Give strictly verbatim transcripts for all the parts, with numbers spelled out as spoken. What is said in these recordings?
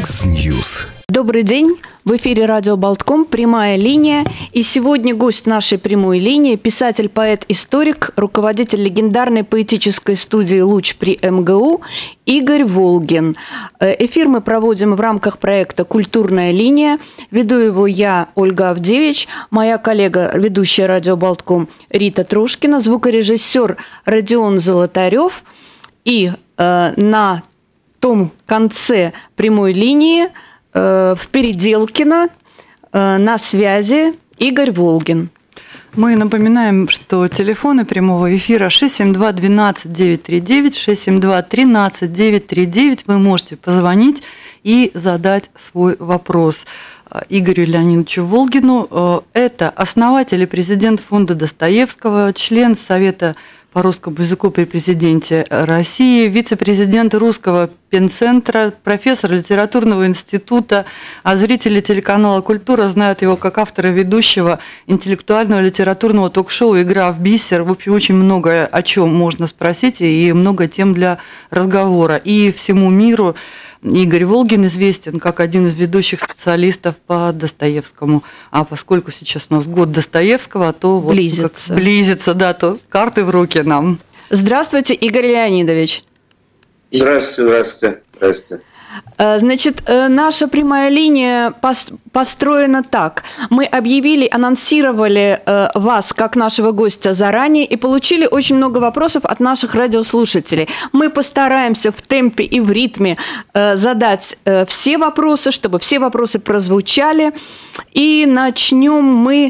Яндекс.Ньюс. Добрый день. В эфире радио Болтком, прямая линия. И сегодня гость нашей прямой линии – писатель, поэт, историк, руководитель легендарной поэтической студии «Луч» при эм гэ у Игорь Волгин. Эфир мы проводим в рамках проекта «Культурная линия». Веду его я, Ольга Авдевич, моя коллега, ведущая радио Болтком Рита Трушкина, звукорежиссер Родион Золотарев. И э, на том конце прямой линии в Переделкино на связи Игорь Волгин. Мы напоминаем, что телефоны прямого эфира шесть семь два двенадцать девять три девять, шесть семь два тринадцать девять три девять. Вы можете позвонить и задать свой вопрос Игорю Леонидовичу Волгину. Это основатель и президент фонда Достоевского, член Совета по русскому языку при президенте России, вице-президент Русского пенцентра, профессор литературного института, а зрители телеканала «Культура» знают его как автора ведущего интеллектуального литературного ток-шоу «Игра в бисер». В общем, очень много о чем можно спросить и много тем для разговора. И всему миру Игорь Волгин известен как один из ведущих специалистов по Достоевскому. А поскольку сейчас у нас год Достоевского, то вот близится. близится, да, то карты в руки нам. Здравствуйте, Игорь Леонидович. Здравствуйте, здравствуйте, здравствуйте. Значит, наша прямая линия построена так. Мы объявили, анонсировали вас как нашего гостя заранее и получили очень много вопросов от наших радиослушателей. Мы постараемся в темпе и в ритме задать все вопросы, чтобы все вопросы прозвучали. И начнем мы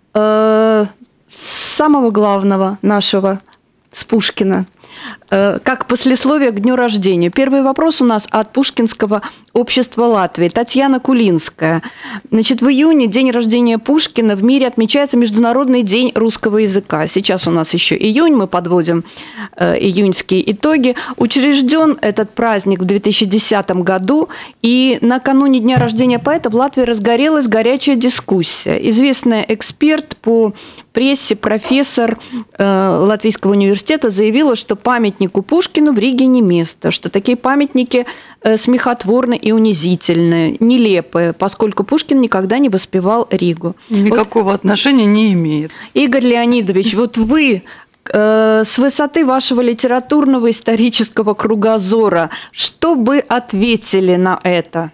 с самого главного нашего, с Пушкина. Как послесловие к дню рождения. Первый вопрос у нас от Пушкинского общества Латвии. Татьяна Кулинская. Значит, в июне, день рождения Пушкина, в мире отмечается Международный день русского языка. Сейчас у нас еще июнь, мы подводим э, июньские итоги. Учрежден этот праздник в две тысячи десятом году, и накануне дня рождения поэта в Латвии разгорелась горячая дискуссия. Известный эксперт по прессе, профессор э, Латвийского университета заявила, что памятнику Пушкину в Риге не место, что такие памятники э, смехотворны и унизительны, нелепые, поскольку Пушкин никогда не воспевал Ригу. Никакого вот отношения не имеет. Игорь Леонидович, вот вы э, с высоты вашего литературного исторического кругозора, что бы ответили на это?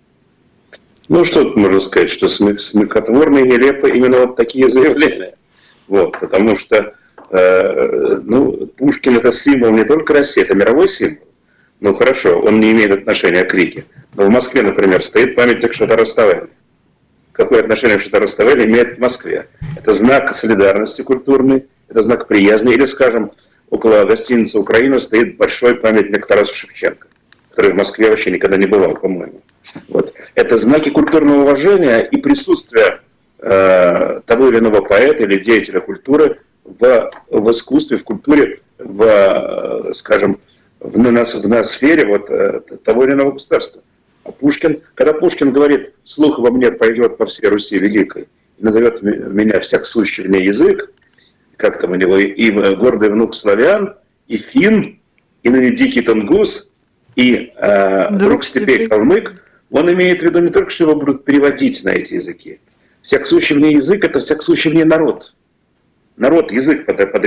Ну, что тут можно сказать, что смехотворно и нелепо именно вот такие заявления. Вот, потому что э, ну, Пушкин – это символ не только России, это мировой символ. Ну, хорошо, он не имеет отношения к Риге. Но в Москве, например, стоит памятник Шатаро-Ставели. Какое отношение Шатаро-Ставели имеет к Москве? Это знак солидарности культурной, это знак приязни. Или, скажем, около гостиницы «Украина» стоит большой памятник Тарасу Шевченко, который в Москве вообще никогда не бывал, по-моему. Вот. Это знаки культурного уважения и присутствия э, того или иного поэта или деятеля культуры в, в искусстве, в культуре, в, скажем, в, на, в ноосфере вот, того или иного государства. А Пушкин, когда Пушкин говорит, слух во мне пойдет по всей Руси великой, и назовет меня всяк сущий в ней язык, как там у него, и гордый внук славян, и фин, и ныне дикий тунгус, и э, друг степей калмык, он имеет в виду не только, что его будут переводить на эти языки. Всяк сущий в ней язык – это всяк сущий в ней народ. Народ, язык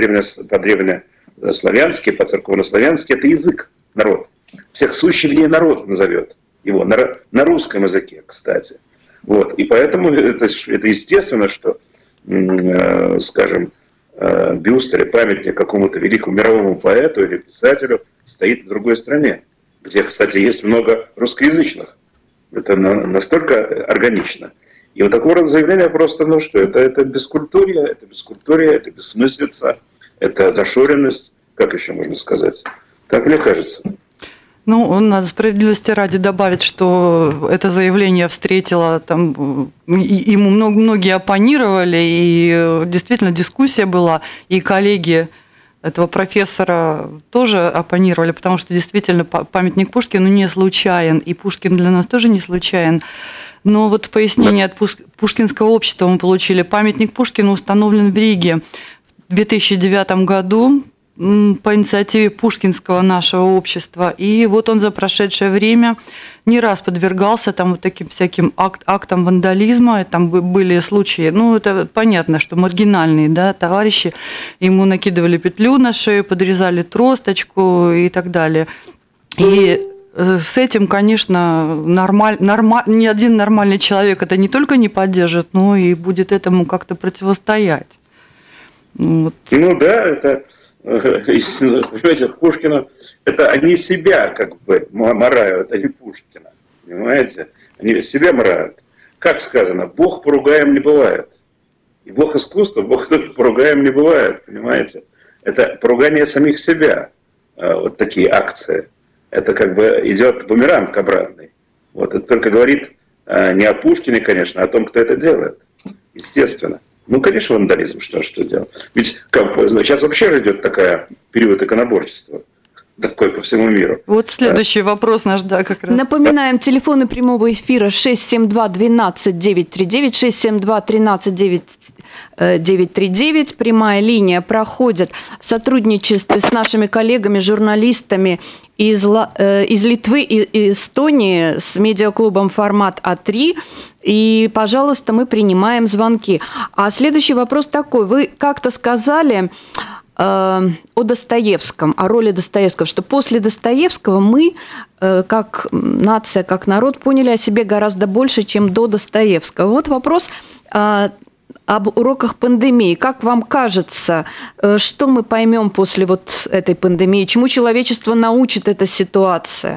по-древнеславянски, по-церковнославянски – это язык, народ. Всяк сущий в ней народ назовет его, на, на русском языке, кстати. Вот. И поэтому это, это естественно, что, э, скажем, э, бюст или памятник какому-то великому мировому поэту или писателю стоит в другой стране, где, кстати, есть много русскоязычных. Это настолько органично. И вот такого рода заявление просто, ну что, это, это бескультурье, это бескультурье, это бессмыслица, это зашоренность, как еще можно сказать. Так мне кажется. Ну, надо справедливости ради добавить, что это заявление встретило, там, ему многие оппонировали, и действительно дискуссия была, и коллеги этого профессора тоже оппонировали, потому что действительно памятник Пушкину не случайен, и Пушкин для нас тоже не случайен. Но вот пояснение от Пушкинского общества мы получили. Памятник Пушкину установлен в Риге в две тысячи девятом году. по инициативе Пушкинского нашего общества. И вот он за прошедшее время не раз подвергался там вот таким всяким акт, актам вандализма. И там были случаи, ну, это понятно, что маргинальные, да, товарищи. Ему накидывали петлю на шею, подрезали тросточку и так далее. И с этим, конечно, нормаль, нормаль, ни один нормальный человек это не только не поддержит, но и будет этому как-то противостоять. Вот. Ну да, это... Понимаете, Пушкина, это они себя как бы морают, это не Пушкина, понимаете? Они себя морают. Как сказано, Бог поругаем не бывает. И Бог искусства, Бог поругаем не бывает, понимаете? Это поругание самих себя, вот такие акции. Это как бы идет бумеранг обратный. Вот, это только говорит не о Пушкине, конечно, а о том, кто это делает, естественно. Ну, конечно, вандализм, что, что делать. Ведь как, сейчас вообще же идет такая период иконоборчества, такой по всему миру. Вот следующий да. вопрос наш, да, как раз. Напоминаем, телефоны прямого эфира шесть семь два двенадцать девять три девять, шесть семь два тринадцать девять три девять. Прямая линия проходит в сотрудничестве с нашими коллегами, журналистами из, из Литвы и Эстонии с медиаклубом «Формат А три». И, пожалуйста, мы принимаем звонки. А следующий вопрос такой. Вы как-то сказали э, о Достоевском, о роли Достоевского, что после Достоевского мы, э, как нация, как народ, поняли о себе гораздо больше, чем до Достоевского. Вот вопрос э, об уроках пандемии. Как вам кажется, э, что мы поймем после вот этой пандемии? Чему человечество научит эта ситуация?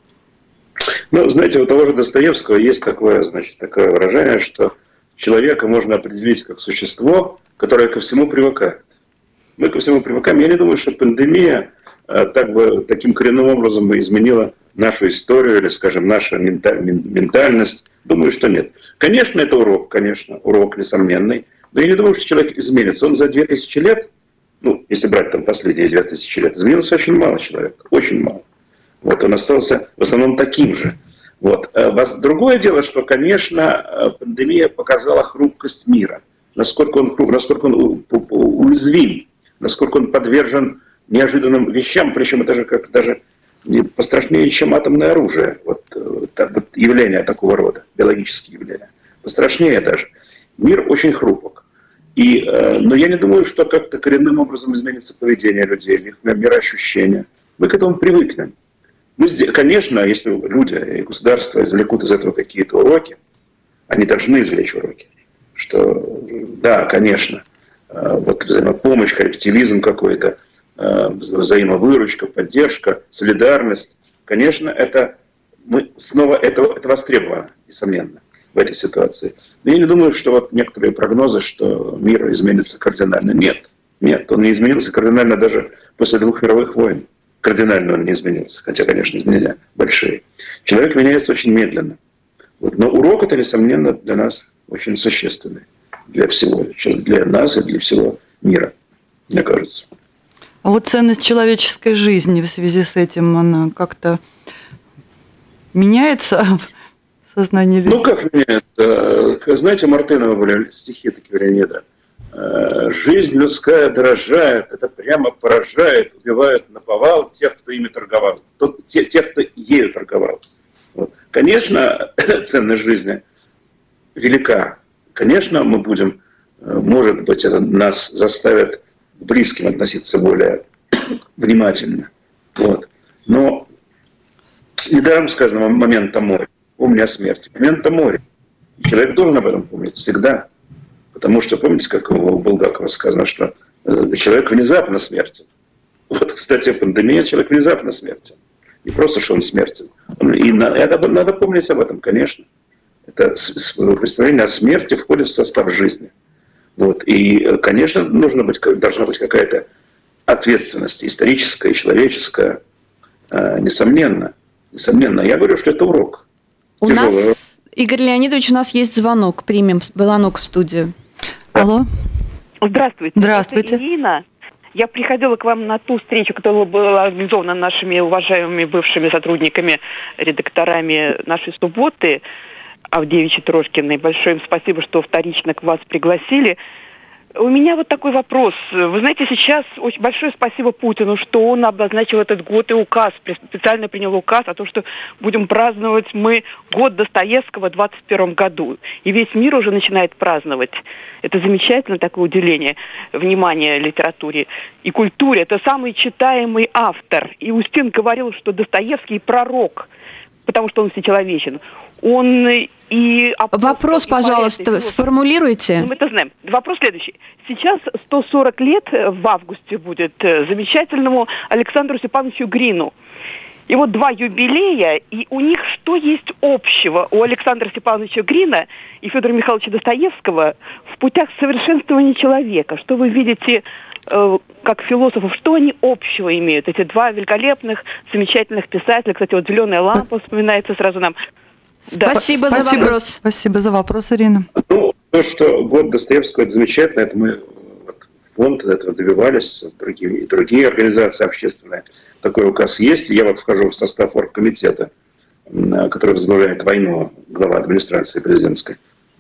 Ну, знаете, у того же Достоевского есть такое, значит, такое выражение, что человека можно определить как существо, которое ко всему привыкает. Мы ко всему привыкаем. Я не думаю, что пандемия так бы, таким коренным образом изменила нашу историю или, скажем, нашу ментальность. Думаю, что нет. Конечно, это урок, конечно, урок несомненный. Но я не думаю, что человек изменится. Он за две тысячи лет, ну, если брать там последние две тысячи лет, изменился очень мало человек, очень мало. Вот он остался в основном таким же. Вот. Другое дело, что, конечно, пандемия показала хрупкость мира. Насколько он, насколько он уязвим, насколько он подвержен неожиданным вещам, причем это же как даже пострашнее, чем атомное оружие. Вот, так, вот явления такого рода, биологические явления. Пострашнее даже. Мир очень хрупок. И, но я не думаю, что как-то коренным образом изменится поведение людей, их мироощущение. Мы к этому привыкнем. Мы, конечно, если люди и государство извлекут из этого какие-то уроки, они должны извлечь уроки, что да, конечно, вот взаимопомощь, коллективизм какой-то, взаимовыручка, поддержка, солидарность, конечно, это мы снова это, это востребовано, несомненно, в этой ситуации. Но я не думаю, что вот некоторые прогнозы, что мир изменится кардинально. Нет, нет, он не изменился кардинально даже после двух мировых войн. Кардинально он не изменился, хотя, конечно, изменения большие. Человек меняется очень медленно. Вот. Но урок это, несомненно, для нас очень существенный. Для всего, для нас и для всего мира, мне кажется. А вот ценность человеческой жизни в связи с этим, она как-то меняется в сознании людей? Ну, как меняется? Знаете, Мартынова были стихи такие, Леонида. Жизнь людская дорожает, это прямо поражает, убивает наповал тех, кто ими торговал, тех, тех кто ею торговал. Вот. Конечно, ценность жизни велика. Конечно, мы будем, может быть, это нас заставит к близким относиться более внимательно. Вот. Но недаром сказано момента моря, помни о смерти. Момента моря. И человек должен об этом помнить всегда. Потому что, помните, как у Булгакова сказано, что человек внезапно смертен. Вот, кстати, пандемия, человек внезапно смертен. Не просто, что он смертен. И надо, надо помнить об этом, конечно. Это представление о смерти входит в состав жизни. Вот. И, конечно, нужно быть, должна быть какая-то ответственность историческая, человеческая, несомненно. Несомненно. Я говорю, что это урок. У Тяжелый. нас, Игорь Леонидович, у нас есть звонок. Примем звонок в студию. Алло. Здравствуйте. Здравствуйте. Это Ирина. Я приходила к вам на ту встречу, которая была организована нашими уважаемыми бывшими сотрудниками, редакторами «Нашей субботы», Авдеевич и Трошкиной. Большое им спасибо, что вторично к вас пригласили. У меня вот такой вопрос. Вы знаете, сейчас очень большое спасибо Путину, что он обозначил этот год и указ, специально принял указ о том, что будем праздновать мы год Достоевского в двадцать первом году. И весь мир уже начинает праздновать. Это замечательно, такое уделение внимания литературе и культуре. Это самый читаемый автор. И Устин говорил, что Достоевский пророк, потому что он всечеловечен. Он и... Вопрос, и пожалуйста, поэт, и сформулируйте. Ну, мы это знаем. Вопрос следующий. Сейчас сто сорок лет в августе будет замечательному Александру Степановичу Грину. И вот два юбилея, и у них что есть общего у Александра Степановича Грина и Федора Михайловича Достоевского в путях совершенствования человека? Что вы видите э, как философов, что они общего имеют? Эти два великолепных, замечательных писателя. Кстати, вот «Зеленая лампа» вспоминается сразу нам. Спасибо, да. за спасибо, вопрос. Спасибо за вопрос, Ирина. Ну, то, что год Достоевского, это замечательно, это мы вот, фонд этого добивались, другие, и другие организации общественные. Такой указ есть. Я вот вхожу в состав оргкомитета, который возглавляет войну, глава администрации президентской,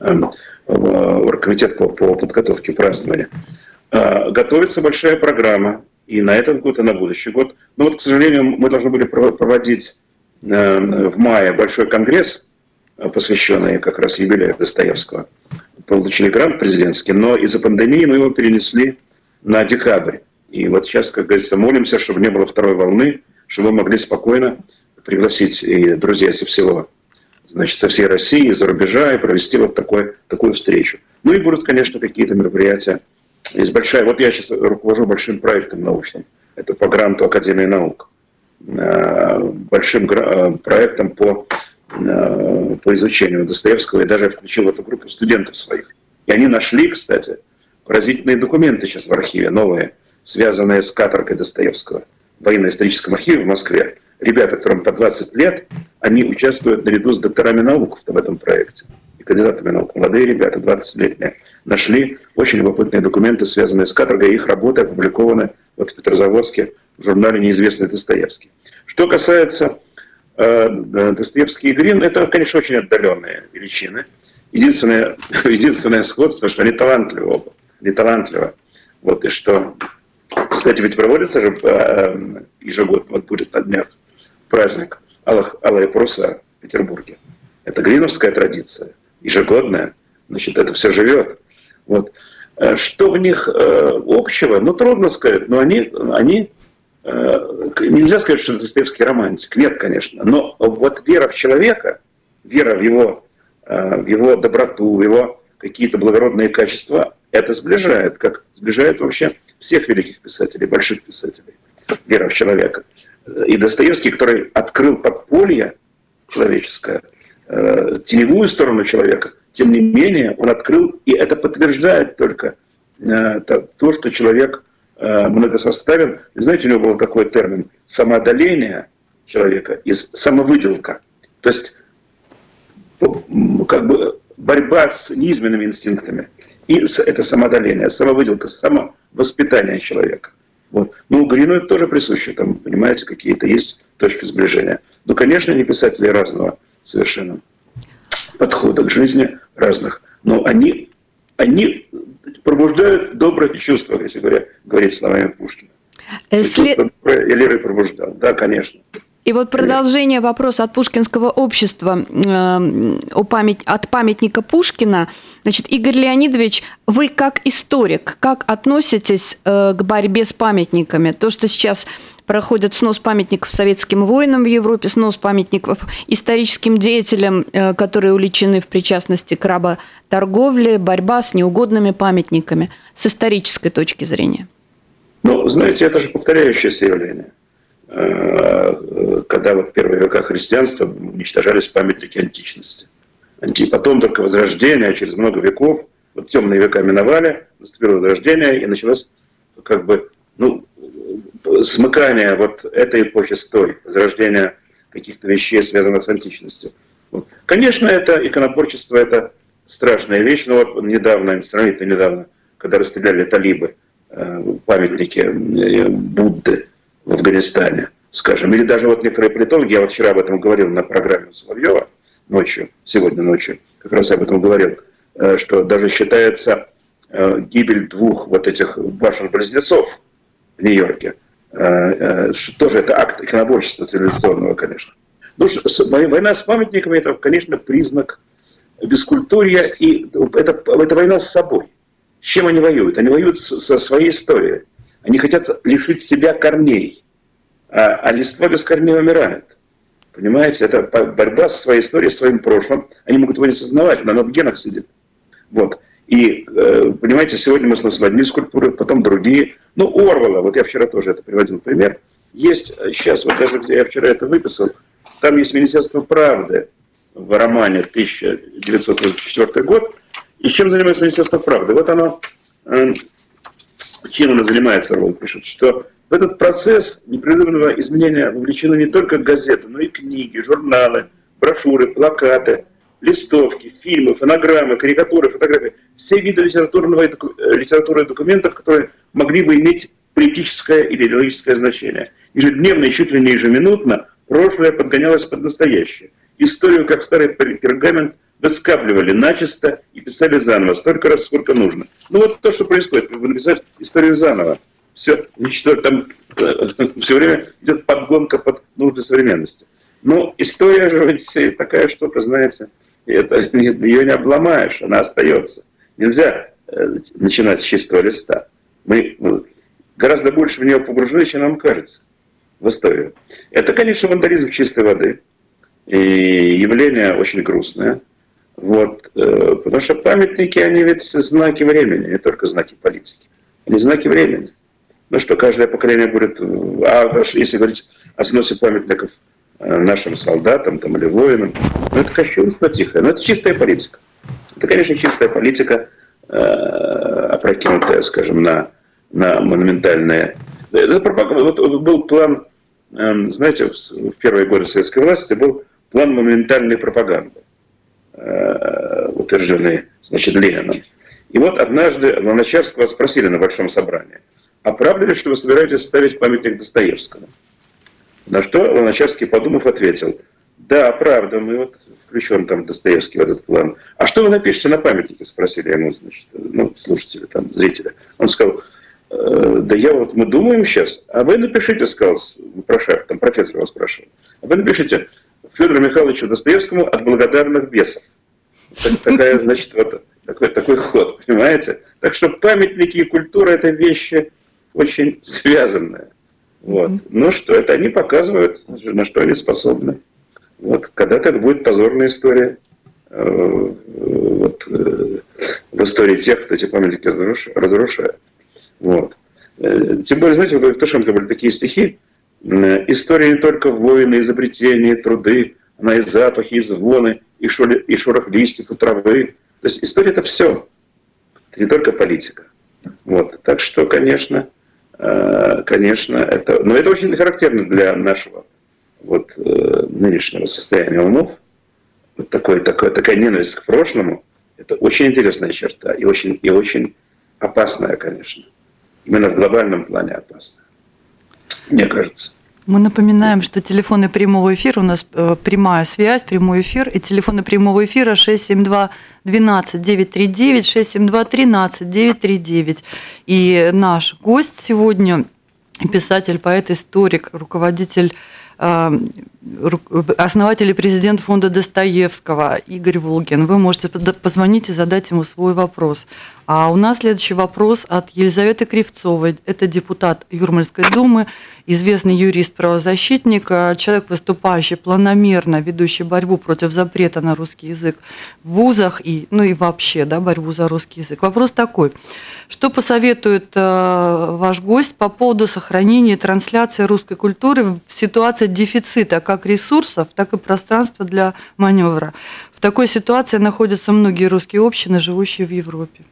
оргкомитет по, по подготовке празднования. Готовится большая программа и на этот год, и на будущий год. Но вот, к сожалению, мы должны были проводить в мае большой конгресс, посвященный как раз юбилею Достоевского. Получили грант президентский, но из-за пандемии мы его перенесли на декабрь. И вот сейчас, как говорится, молимся, чтобы не было второй волны, чтобы мы могли спокойно пригласить и друзей со всего, значит, со всей России, из-за рубежа, и провести вот такой, такую встречу. Ну и будут, конечно, какие-то мероприятия. Есть большая, вот я сейчас руковожу большим проектом научным. Это по гранту Академии наук. Большим проектом по, по изучению Достоевского, и даже я включил в эту группу студентов своих. И они нашли, кстати, поразительные документы сейчас в архиве, новые, связанные с каторгой Достоевского в военно-историческом архиве в Москве. Ребята, которым по двадцать лет, они участвуют наряду с докторами наук в этом проекте. И кандидатами наук. Молодые ребята, двадцатилетние, нашли очень любопытные документы, связанные с каторгой. Их работы опубликованы вот в Петрозаводске в журнале «Неизвестный Достоевский». Что касается э, Достоевский и Грин, это, конечно, очень отдаленные величины. Единственное, единственное сходство, что они талантливы оба. Не талантливы. Вот, и что... Кстати, ведь проводится же э, ежегодно, вот будет на днях праздник «Алая паруса» в Петербурге. Это гриновская традиция, ежегодная. Значит, это все живет. Вот. Что в них э, общего? Ну, трудно сказать. Но они... они нельзя сказать, что Достоевский романтик. Нет, конечно. Но вот вера в человека, вера в его, в его доброту, в его какие-то благородные качества, это сближает, как сближает вообще всех великих писателей, больших писателей. Вера в человека. И Достоевский, который открыл подполье человеческое, теневую сторону человека, тем не менее он открыл, и это подтверждает только то, что человек многосоставен. Знаете, у него был такой термин — самоодоление человека и самовыделка. То есть как бы борьба с низменными инстинктами. И это самоодоление, самовыделка, самовоспитание человека. Вот. Ну, Грину это тоже присуще, там, понимаете, какие-то есть точки сближения. Ну, конечно, они писатели разного совершенно подхода к жизни, разных. Но они, они пробуждают добрые чувства, если говоря, говорить словами Пушкина. След... Элиры пробуждал, да, конечно. И вот продолжение вопроса от Пушкинского общества э, о память, от памятника Пушкина. Значит, Игорь Леонидович, вы как историк, как относитесь э, к борьбе с памятниками? То, что сейчас проходит снос памятников советским воинам в Европе, снос памятников историческим деятелям, э, которые уличены в причастности к работорговле, борьба с неугодными памятниками с исторической точки зрения. Ну, знаете, это же повторяющееся явление. Когда вот в первые века христианства уничтожались памятники античности. И потом только Возрождение, а через много веков, вот темные века миновали, наступило Возрождение, и началось как бы, ну, смыкание вот этой эпохи с той, Возрождение каких-то вещей, связанных с античностью. Вот. Конечно, это иконоборчество, это страшная вещь, но вот недавно, сравнительно недавно, когда расстреляли талибы памятники Будды в Афганистане, скажем, или даже вот некоторые политологи, я вот вчера об этом говорил на программе у Соловьева ночью, сегодня ночью, как раз об этом говорил, что даже считается гибель двух вот этих башен-близнецов в Нью-Йорке. Тоже это акт иконоборчества цивилизационного, конечно. Ну, война с памятниками – это, конечно, признак бескультурья, и это, это война с собой. С чем они воюют? Они воюют со своей историей. Они хотят лишить себя корней, а, а листва без корней умирает. Понимаете, это борьба со своей историей, своим прошлым. Они могут его не осознавать, но оно в генах сидит. Вот. И, понимаете, сегодня мы сносим одни скульптуры, потом другие. Ну, Орвелла, вот я вчера тоже это приводил пример. Есть сейчас, вот даже где я вчера это выписал, там есть Министерство правды в романе тысяча девятьсот тридцать четвёртый год. И чем занимается Министерство правды? Вот оно, чем оно занимается, Орвелл пишет, что в этот процесс непрерывного изменения вовлечены не только газеты, но и книги, журналы, брошюры, плакаты, листовки, фильмы, фонограммы, карикатуры, фотографии. Все виды литературного, литературы и документов, которые могли бы иметь политическое или идеологическое значение. Ежедневно и чуть ли не ежеминутно прошлое подгонялось под настоящее. Историю, как старый пергамент, выскабливали начисто и писали заново, столько раз, сколько нужно. Ну вот то, что происходит, как бы написать историю заново. Все, ничто, там все время идет подгонка под нужды современности. Но история же ведь такая штука, знаете, это, ее не обломаешь, она остается. Нельзя э, начинать с чистого листа. Мы ну, гораздо больше в нее погружены, чем нам кажется, в историю. Это, конечно, вандализм чистой воды. И явление очень грустное. Вот, э, потому что памятники, они ведь знаки времени, не только знаки политики. Они знаки времени. Ну что, каждое поколение будет... А если говорить о сносе памятников нашим солдатам там, или воинам, ну это кощунство тихое, но это чистая политика. Это, конечно, чистая политика, э, опрокинутая, скажем, на, на монументальные... Вот, вот был план, э, знаете, в, в первые годы советской власти был план монументальной пропаганды, э, утвержденный, значит, Лениным. И вот однажды Луначарского спросили на большом собрании, а правда ли, что вы собираетесь ставить памятник Достоевскому? На что Луначарский, подумав, ответил, да, правда, мы вот включен там Достоевский в этот план. А что вы напишете на памятнике, спросили ему, значит, ну, слушатели, там, зрители. Он сказал, э, да я вот, мы думаем сейчас, а вы напишите, сказал Прошаев, там профессор его спрашивал, а вы напишите Федору Михайловичу Достоевскому от благодарных бесов. Так, такая, значит, вот такой, такой ход, понимаете? Так что памятники и культура – это вещи очень связанные. Вот. Ну что, это они показывают, на что они способны. Вот. Когда-то это будет позорная история э, вот, э, в истории тех, кто эти памятники разрушает. Вот. Э, тем более, знаете, вот у Евтушенко были такие стихи. Э, история не только в войны, изобретения, труды, она и запахи, и звоны, и, шоли, и шорох листьев, и травы. То есть история – это все. Это не только политика. Вот. Так что, конечно... Конечно, это, но это очень характерно для нашего вот, нынешнего состояния умов. Вот такой, такой, такая ненависть к прошлому – это очень интересная черта и очень, и очень опасная, конечно. Именно в глобальном плане опасная, мне кажется. Мы напоминаем, что телефоны прямого эфира, у нас прямая связь, прямой эфир, и телефоны прямого эфира шесть семь два двенадцать девять три девять, шесть семь два тринадцать девять три девять. И наш гость сегодня писатель, поэт, историк, руководитель, основатель и президент фонда Достоевского Игорь Волгин. Вы можете позвонить и задать ему свой вопрос. А у нас следующий вопрос от Елизаветы Кривцовой. Это депутат Юрмальской думы, известный юрист-правозащитник, человек, выступающий планомерно, ведущий борьбу против запрета на русский язык в вузах и, ну и вообще, да, борьбу за русский язык. Вопрос такой. Что посоветует э, ваш гость по поводу сохранения и трансляции русской культуры в ситуации дефицита как ресурсов, так и пространства для маневра? В такой ситуации находятся многие русские общины, живущие в Европе.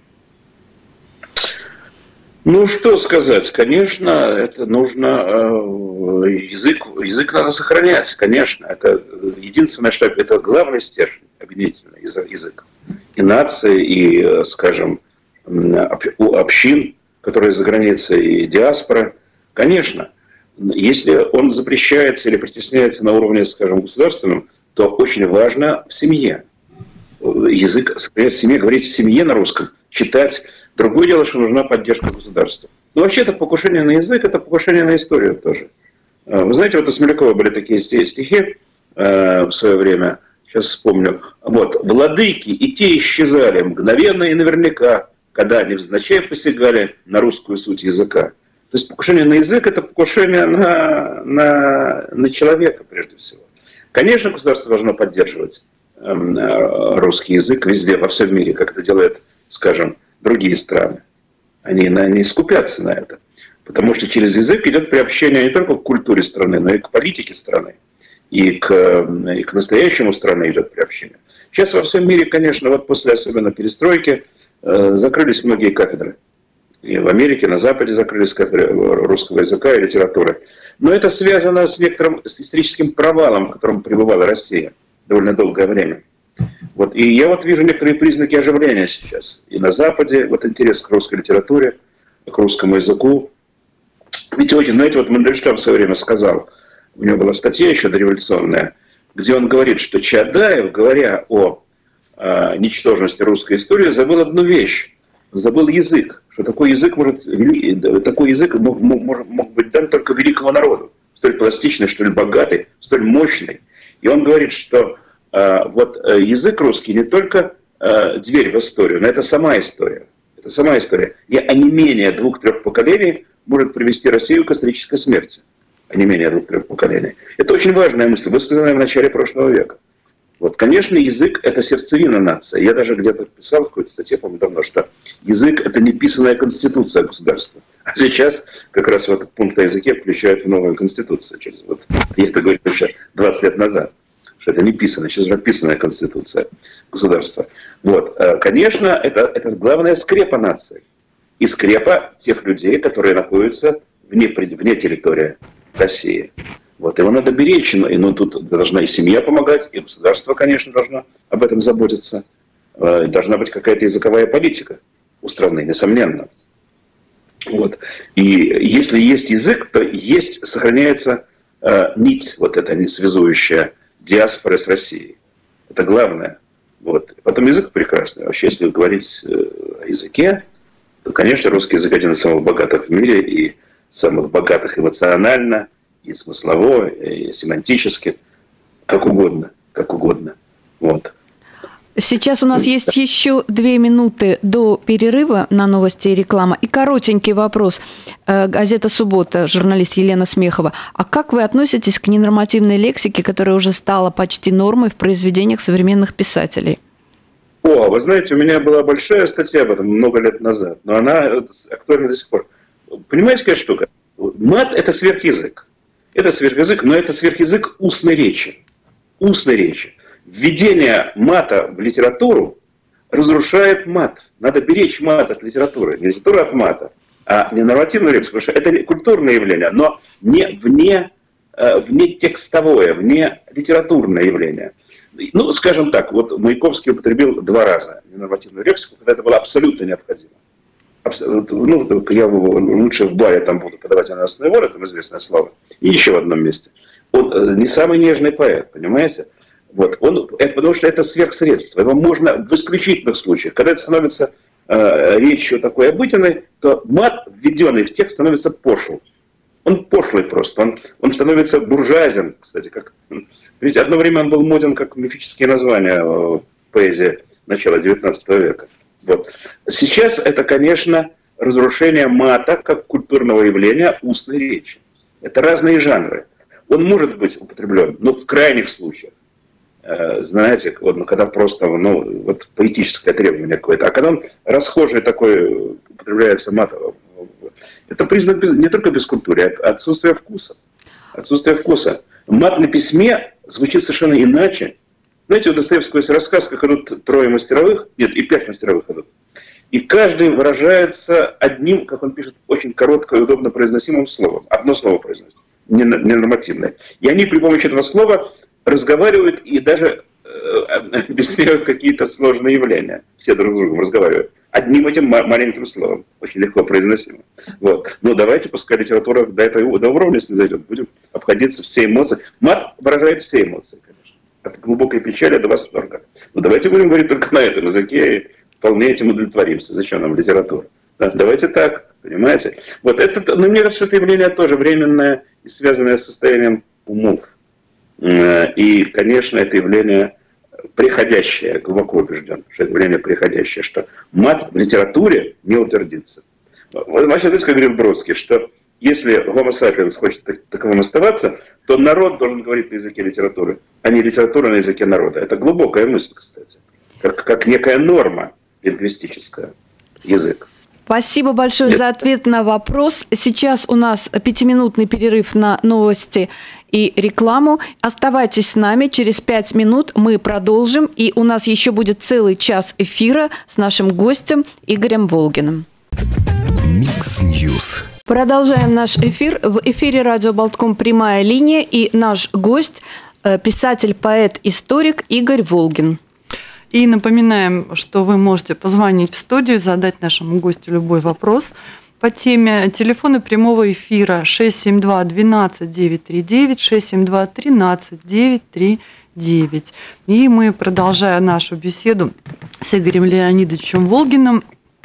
Ну, что сказать, конечно, это нужно, язык, язык надо сохранять, конечно, это единственное, что это главный стержень объединительный язык. И нации, и, скажем, общин, которые за границей, и диаспора, конечно, если он запрещается или притесняется на уровне, скажем, государственном, то очень важно в семье. Язык, в семье, говорить в семье на русском, читать. Другое дело, что нужна поддержка государства. Но вообще это покушение на язык, это покушение на историю тоже. Вы знаете, вот у Смолякова были такие стихи э, в свое время, сейчас вспомню. Вот. «Владыки и те исчезали мгновенно и наверняка, когда невзначай посягали на русскую суть языка». То есть покушение на язык – это покушение на, на, на человека прежде всего. Конечно, государство должно поддерживать э, русский язык везде, во всем мире, как это делает, скажем, другие страны. Они, они скупятся на это. Потому что через язык идет приобщение не только к культуре страны, но и к политике страны. И к, и к настоящему страны идет приобщение. Сейчас во всем мире, конечно, вот после особенно перестройки, э, закрылись многие кафедры. И в Америке, на Западе закрылись кафедры русского языка и литературы. Но это связано с некоторым с историческим провалом, в котором пребывала Россия довольно долгое время. Вот. И я вот вижу некоторые признаки оживления сейчас. И на Западе вот интерес к русской литературе, к русскому языку. Ведь очень, знаете, вот Мандельштам в свое время сказал, у него была статья еще дореволюционная, где он говорит, что Чаадаев, говоря о э, ничтожности русской истории, забыл одну вещь. Забыл язык. Что такой язык, может, такой язык мог, мог, мог быть дан только великому народу. Столь пластичный, столь богатый, столь мощный. И он говорит, что э, вот язык русский не только э, дверь в историю, но это сама история. Это сама история. И онемение двух-трех поколений может привести Россию к исторической смерти. Онемение двух-трех поколений. Это очень важная мысль, высказанная в начале прошлого века. Вот, конечно, язык – это сердцевина нации. Я даже где-то писал в какой-то статье, по-моему, давно, что язык – это неписанная конституция государства. А сейчас как раз вот этот пункт о языке включают в новую конституцию. Через вот, я это говорил еще двадцать лет назад, что это не писанная, сейчас уже писанная конституция государства. Вот, конечно, это, это главная скрепа нации. И скрепа тех людей, которые находятся вне, вне территории России. Вот, его надо беречь, но, но тут должна и семья помогать, и государство, конечно, должно об этом заботиться. Должна быть какая-то языковая политика у страны, несомненно. Вот. И если есть язык, то есть, сохраняется э, нить, вот эта нить связующая диаспоры с Россией. Это главное. Вот. Потом язык прекрасный. Вообще, если говорить э, о языке, то, конечно, русский язык один из самых богатых в мире, и самых богатых эмоционально, и смыслово, и семантически, как угодно, как угодно. Вот. Сейчас у нас есть еще две минуты до перерыва на новости и реклама. И коротенький вопрос. Газета «Суббота», журналист Елена Смехова. А как вы относитесь к ненормативной лексике, которая уже стала почти нормой в произведениях современных писателей? О, вы знаете, у меня была большая статья об этом много лет назад, но она актуальна до сих пор. Понимаете, какая штука? Мат – это сверхязык. Это сверхязык, но это сверхязык устной речи. Устной речи. Введение мата в литературу разрушает мат. Надо беречь мат от литературы. Не литературу от мата, а не нормативную лексику. Потому что это культурное явление, но не вне, вне текстовое, вне литературное явление. Ну, скажем так, вот Маяковский употребил два раза ненормативную лексику, когда это было абсолютно необходимо. Ну, я лучше в баре там буду подавать ананасные воры, там известное слово, и еще в одном месте. Он не самый нежный поэт, понимаете? Вот. Он, это, потому что это сверхсредство. Его можно в исключительных случаях. Когда это становится э, речью такой обыденной, то мат, введенный в текст, становится пошлым. Он пошлый просто. Он, он становится буржуазен, кстати. Как, ведь одно время он был моден как мифические названия в поэзии начала девятнадцатого века. Вот. Сейчас это, конечно, разрушение мата как культурного явления устной речи. Это разные жанры. Он может быть употреблен, но в крайних случаях. Знаете, вот, ну, когда просто ну, вот поэтическое требование какое-то, а когда он расхожий такой, употребляется мат, это признак не только бескультуры, а отсутствие вкуса. Отсутствие вкуса. Мат на письме звучит совершенно иначе. Знаете, у Достоевского есть рассказ, как идут трое мастеровых, нет, и пять мастеровых идут. И каждый выражается одним, как он пишет, очень коротким и удобно произносимым словом. Одно слово произносит, ненормативное. И они при помощи этого слова разговаривают и даже э, объясняют какие-то сложные явления. Все друг с другом разговаривают. Одним этим маленьким словом. Очень легко произносимо. Вот. Но давайте, пускай литература до этого до уровня снизойдет. Будем обходиться все эмоции. Мат выражает все эмоции, конечно. От глубокой печали до восторга. Но давайте будем говорить только на этом языке. вполне этим удовлетворимся. Зачем нам литература? Да, давайте так, понимаете? Вот это, ну, мне кажется, это явление тоже временное и связанное с состоянием умов. И, конечно, это явление приходящее, я глубоко убежден, что это явление приходящее, что мат в литературе не утвердится. Вообще, как говорил Бродский, что если Homo sapiens хочет таковым оставаться, то народ должен говорить на языке литературы, а не литература на языке народа. Это глубокая мысль, кстати, как, как некая норма лингвистическая, язык. Спасибо большое за ответ на вопрос. Сейчас у нас пятиминутный перерыв на новости и рекламу. Оставайтесь с нами. Через пять минут мы продолжим. И у нас еще будет целый час эфира с нашим гостем Игорем Волгиным. Микс Ньюс. Продолжаем наш эфир. В эфире радио Болтком «Прямая линия» и наш гость, писатель, поэт, историк Игорь Волгин. И напоминаем, что вы можете позвонить в студию, задать нашему гостю любой вопрос по теме. Телефоны прямого эфира шесть семь два двенадцать девять три девять, шесть семь два тринадцать девять три девять. И мы, продолжая нашу беседу с Игорем Леонидовичем Волгиным,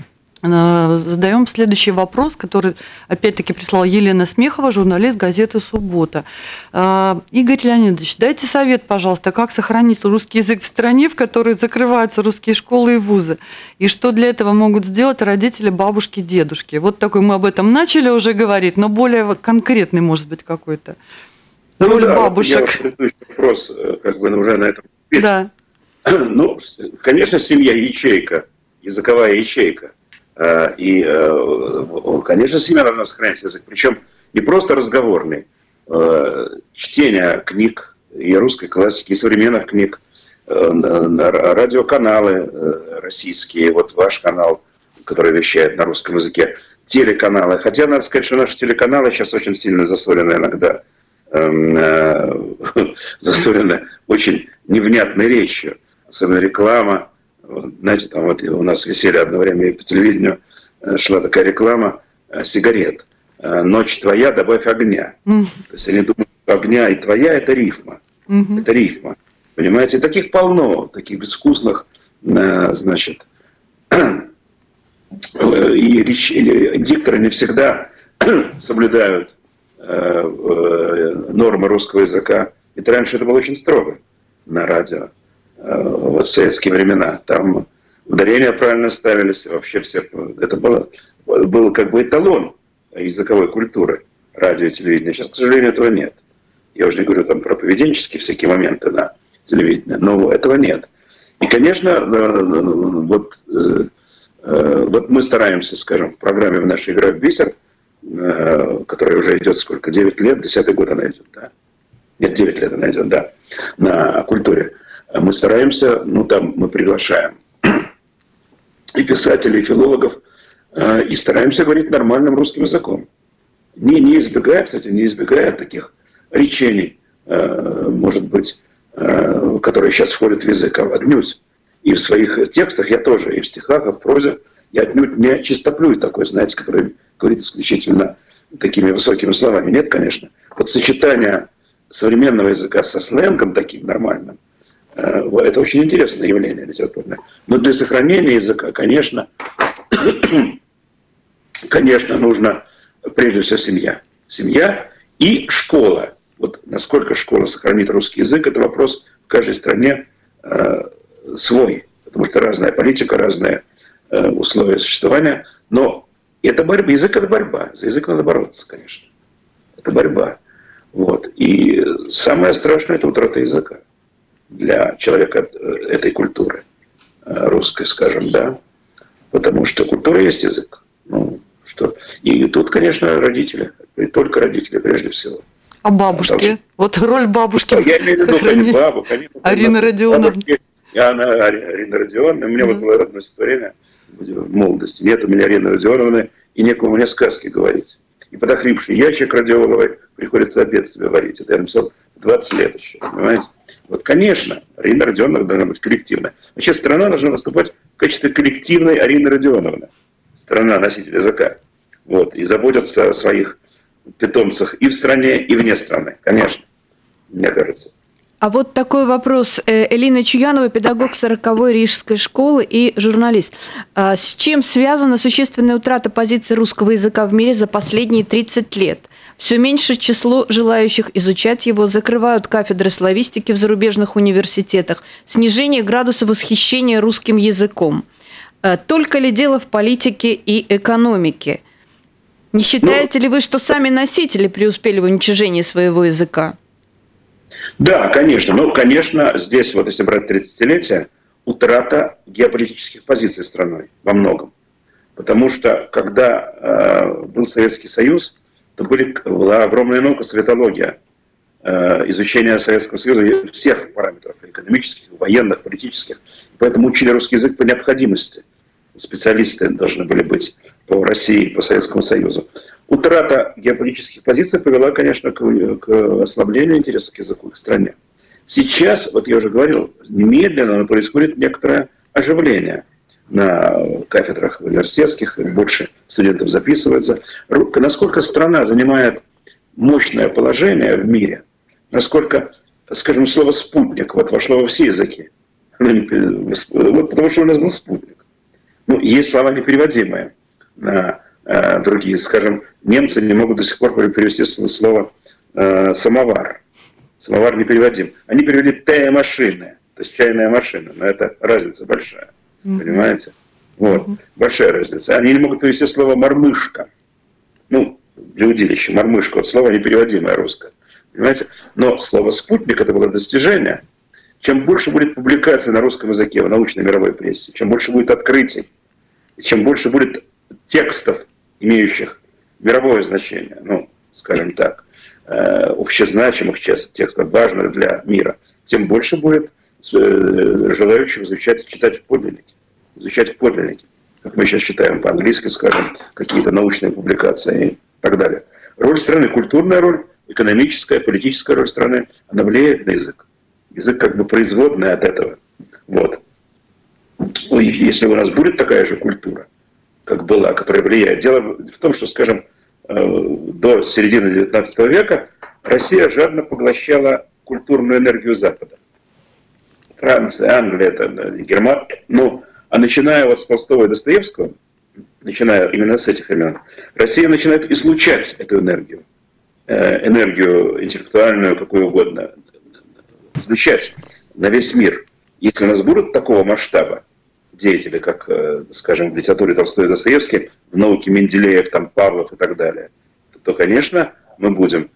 задаем следующий вопрос, который опять-таки прислала Елена Смехова, журналист газеты «Суббота». Игорь Леонидович, дайте совет, пожалуйста, как сохранить русский язык в стране, в которой закрываются русские школы и вузы, и что для этого могут сделать родители, бабушки, дедушки. Вот такой мы об этом начали уже говорить, но более конкретный, может быть, какой-то. Ну, роль да, бабушек. Вот предыдущий вопрос, как бы уже на этом. Да. Ну, конечно, семья ячейка, языковая ячейка. И, конечно, семья должна сохранять язык. Причем не просто разговорный. Чтение книг и русской классики, и современных книг, радиоканалы российские, вот ваш канал, который вещает на русском языке, телеканалы. Хотя, надо сказать, что наши телеканалы сейчас очень сильно засорены иногда. Засорены очень невнятной речью. Особенно реклама. Знаете, там вот у нас висели одно время и по телевидению шла такая реклама сигарет. «Ночь твоя, добавь огня». Mm. То есть они думают, что огня и твоя – это рифма. Mm-hmm. Это рифма. Понимаете, таких полно, таких безвкусных, значит, и, речь, и дикторы не всегда соблюдают нормы русского языка. Ведь раньше это было очень строго на радио. Вот в советские времена. Там ударения правильно ставились, вообще все. Это было, был как бы эталон языковой культуры, радио и телевидения. Сейчас, к сожалению, этого нет. Я уже не говорю там про поведенческие всякие моменты на телевидении, но этого нет. И, конечно, вот, вот мы стараемся, скажем, в программе в нашей «Игра в бисер», которая уже идет сколько, девять лет, десятый год она идет, да? Нет, девять лет она идет, да, на культуре. Мы стараемся, ну там мы приглашаем и писателей, и филологов, и стараемся говорить нормальным русским языком. Не, не избегая, кстати, не избегая таких речений, может быть, которые сейчас входят в язык, отнюдь. И в своих текстах я тоже, и в стихах, и в прозе, я отнюдь не чистоплюй такой, знаете, который говорит исключительно такими высокими словами. Нет, конечно. Вот сочетание современного языка со сленгом таким нормальным, это очень интересное явление литературное. Но для сохранения языка, конечно, конечно, нужно прежде всего семья. Семья и школа. Вот насколько школа сохранит русский язык, это вопрос в каждой стране э, свой. Потому что разная политика, разные э, условия существования. Но это борьба. Язык – это борьба. За язык надо бороться, конечно. Это борьба. Вот. И самое страшное – это утрата языка для человека этой культуры, русской, скажем, да, потому что культура есть язык. Ну, что? И тут, конечно, родители, и только родители прежде всего. А бабушки? Потому, вот роль бабушки. Я имею в виду, конечно, бабу, конечно. Арина Родионовна. Она, Арина Родионовна, у меня вот было родное стихотворение в молодости. Нет у меня Арины Родионовны, и некому мне сказки говорить. И под охрипший ящик радиоловой приходится обед себе варить. Это я написал двадцать лет еще, понимаете? Вот, конечно, Арина Родионовна должна быть коллективной. Вообще страна должна выступать в качестве коллективной Арины Родионовны. Страна, носитель языка. Вот, и заботиться о своих питомцах и в стране, и вне страны, конечно, мне кажется. А вот такой вопрос. Элина Чуянова, педагог сороковой Рижской школы и журналист. С чем связана существенная утрата позиции русского языка в мире за последние тридцать лет? Все меньше число желающих изучать его, закрывают кафедры славистики в зарубежных университетах, снижение градуса восхищения русским языком. Только ли дело в политике и экономике? Не считаете ну, ли вы, что сами носители преуспели в уничтожении своего языка? Да, конечно. Ну, конечно, здесь, вот если брать тридцатилетие, утрата геополитических позиций страной во многом. Потому что, когда э, был Советский Союз, то были, была огромная наука, советология, э, изучение Советского Союза всех параметров, экономических, военных, политических. Поэтому учили русский язык по необходимости. Специалисты должны были быть по России, по Советскому Союзу. Утрата геополитических позиций привела, конечно, к, к ослаблению интереса к языку, к стране. Сейчас, вот я уже говорил, немедленно происходит некоторое оживление на кафедрах университетских, больше студентов записывается. Насколько страна занимает мощное положение в мире, насколько, скажем, слово «спутник» вот вошло во все языки. Вот потому что у нас был спутник. Ну, есть слова непереводимые на э, другие. Скажем, немцы не могут до сих пор перевести слово э, «самовар». Самовар непереводим. Они перевели «тея-машины», то есть чайная машина. Но это разница большая. Mm-hmm. Понимаете? Вот. Mm-hmm. Большая разница. Они не могут перевести слово «мормышка». Ну, для удилища. Мормышка. Вот слово непереводимое русское. Понимаете? Но слово «спутник» это было достижение. Чем больше будет публикаций на русском языке в научной мировой прессе, чем больше будет открытий, чем больше будет текстов, имеющих мировое значение, ну, скажем так, э, общезначимых текстов, важных для мира, тем больше будет э, желающих изучать, читать в подлиннике. Изучать в подлиннике. Как мы сейчас читаем по-английски, скажем, какие-то научные публикации и так далее. Роль страны, культурная роль, экономическая, политическая роль страны, она влияет на язык. Язык как бы производный от этого. Вот. Если у нас будет такая же культура, как была, которая влияет. Дело в том, что, скажем, до середины девятнадцатого века Россия жадно поглощала культурную энергию Запада. Франция, Англия, это, Германия. Ну, а начиная вот с Толстого и Достоевского, начиная именно с этих времен, Россия начинает излучать эту энергию. Энергию интеллектуальную, какую угодно, излучать на весь мир. Если у нас будут такого масштаба деятели, как, скажем, в литературе Толстой и Достоевский, в науке Менделеев, там, Павлов и так далее, то, конечно, мы будем,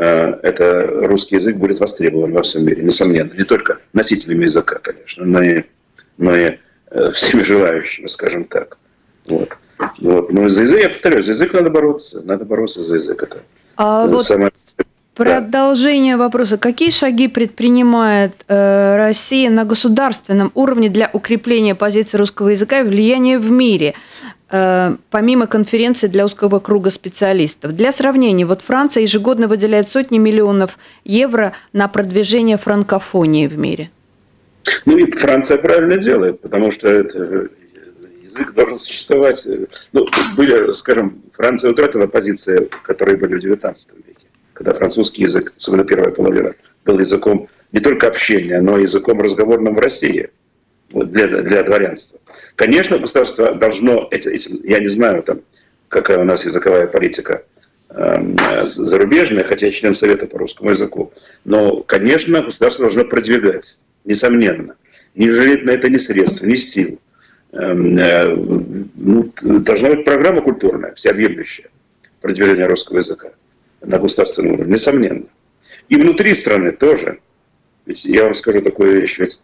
это русский язык будет востребован во всем мире, несомненно. Не только носителями языка, конечно, но и, но и всеми желающими, скажем так. Вот. Вот. Но за язык, я повторяю, за язык надо бороться, надо бороться за язык. Это а вот самое... Продолжение вопроса. Какие шаги предпринимает э, Россия на государственном уровне для укрепления позиции русского языка и влияния в мире, э, помимо конференции для узкого круга специалистов? Для сравнения, вот Франция ежегодно выделяет сотни миллионов евро на продвижение франкофонии в мире. Ну и Франция правильно делает, потому что это, язык должен существовать. Ну, были, скажем, Франция утратила позиции, которые были в девятнадцатом веке. Когда французский язык, особенно первая половина, был языком не только общения, но и языком разговорным в России вот, для, для дворянства. Конечно, государство должно, этим, я не знаю, там, какая у нас языковая политика э, зарубежная, хотя я член Совета по русскому языку, но, конечно, государство должно продвигать, несомненно. Не жалеть на это ни средств, ни сил. Э, э, ну, должна быть программа культурная, всеобъемлющая, продвижения русского языка на государственном уровне, несомненно. И внутри страны тоже. Ведь я вам скажу такую вещь. Ведь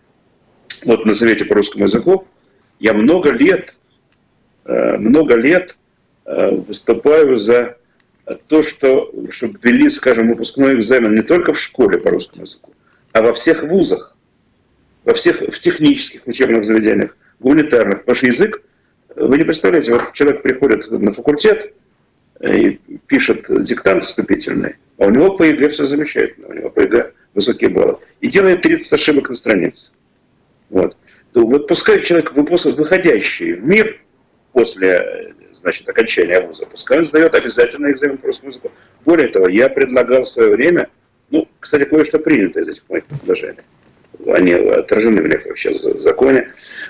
вот на Совете по русскому языку я много лет, много лет выступаю за то, что, чтобы ввели, скажем, выпускной экзамен не только в школе по русскому языку, а во всех вузах, во всех в технических учебных заведениях, гуманитарных. Потому что язык, вы не представляете, вот человек приходит на факультет, и пишет диктант вступительный, а у него по ЕГЭ все замечательно, у него по ЕГЭ высокие баллы. И делает тридцать ошибок на странице. Вот. То вот пускай человек, выходящий в мир после, значит, окончания вуза, пускай он сдает обязательно экзамен по русскому языку. Более того, я предлагал в свое время Ну, кстати, кое-что принято из этих моих предложений. Они отражены в некоторых сейчас в законе.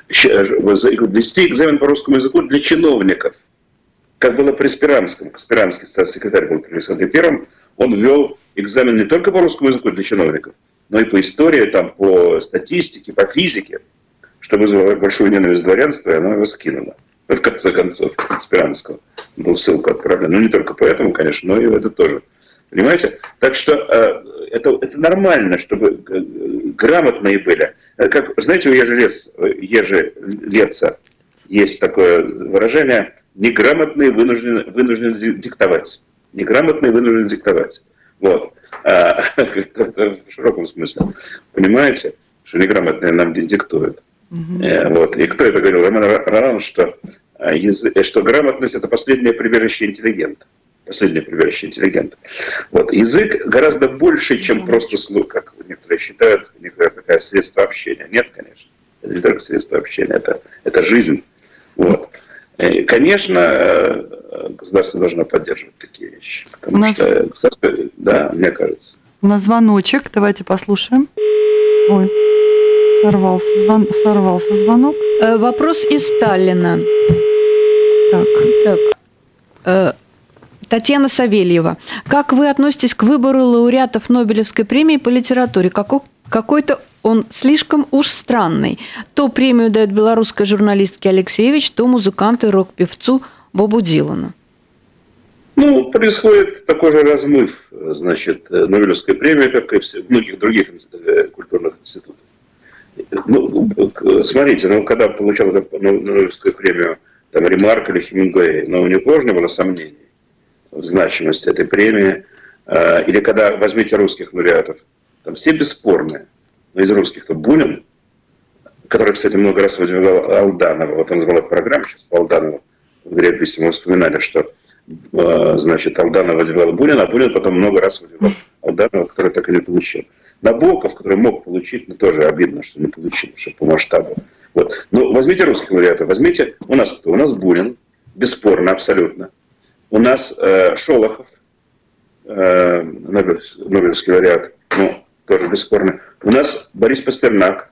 Ввести экзамен по русскому языку для чиновников. Как было при Спиранском. Спиранский статс-секретарь был при Александре Первом. Он ввел экзамен не только по русскому языку для чиновников, но и по истории, там, по статистике, по физике, что вызвало большую ненависть дворянства, и оно его скинуло. В конце концов, Спиранского был в ссылку отправлен. Ну, не только поэтому, конечно, но и это тоже. Понимаете? Так что э, это, это нормально, чтобы грамотные были. Как, знаете, у Ежелец, Ежелеца есть такое выражение: неграмотные вынуждены, вынуждены диктовать. Неграмотные вынуждены диктовать. Вот. А, в широком смысле. Понимаете, что неграмотные нам диктуют. Mm-hmm. Вот. И кто это говорил? Роман Ролан, что, что грамотность – это последнее прибежище интеллигента. Последнее прибежище интеллигента. Вот. Язык гораздо больше, чем просто слух, как некоторые считают, некоторое такое средство общения. Нет, конечно. Это не только средство общения, это, это жизнь. Вот. И, конечно, государство должно поддерживать такие вещи. Потому нас... что государство, да, мне кажется. У нас звоночек, давайте послушаем. Ой, сорвался, звон... сорвался звонок. Э, вопрос из Сталина. Так. Так. Э, Татьяна Савельева. Как вы относитесь к выбору лауреатов Нобелевской премии по литературе? Какой, какой-то он слишком уж странный. То премию дает белорусской журналистке Алексеевич, то музыканту и рок-певцу Бобу Дилану. Ну, происходит такой же размыв, значит, Нобелевской премии, как и в многих других культурных институтах. Ну, смотрите, ну, когда получал Нобелевскую премию там, Ремарк или Хемингуэй, ну, у них тоже не было сомнений в значимости этой премии. Или когда возьмите русских лауреатов, там все бесспорные. Но из русских-то Бунин, который, кстати, много раз выдвигал Алданова, вот он звал программу сейчас по Алданову, в игре писем мы вспоминали, что, значит, Алданов выдвигал Бунина, а Бунин потом много раз выдвигал Алданова, который так и не получил. Набоков, который мог получить, но тоже обидно, что не получил, что по масштабу. Вот. Но возьмите русских лауреатов, возьмите, у нас кто? У нас Бунин, бесспорно, абсолютно. У нас э, Шолохов, э, Нобелевский лауреат, ну, тоже бесспорно. У нас Борис Пастернак,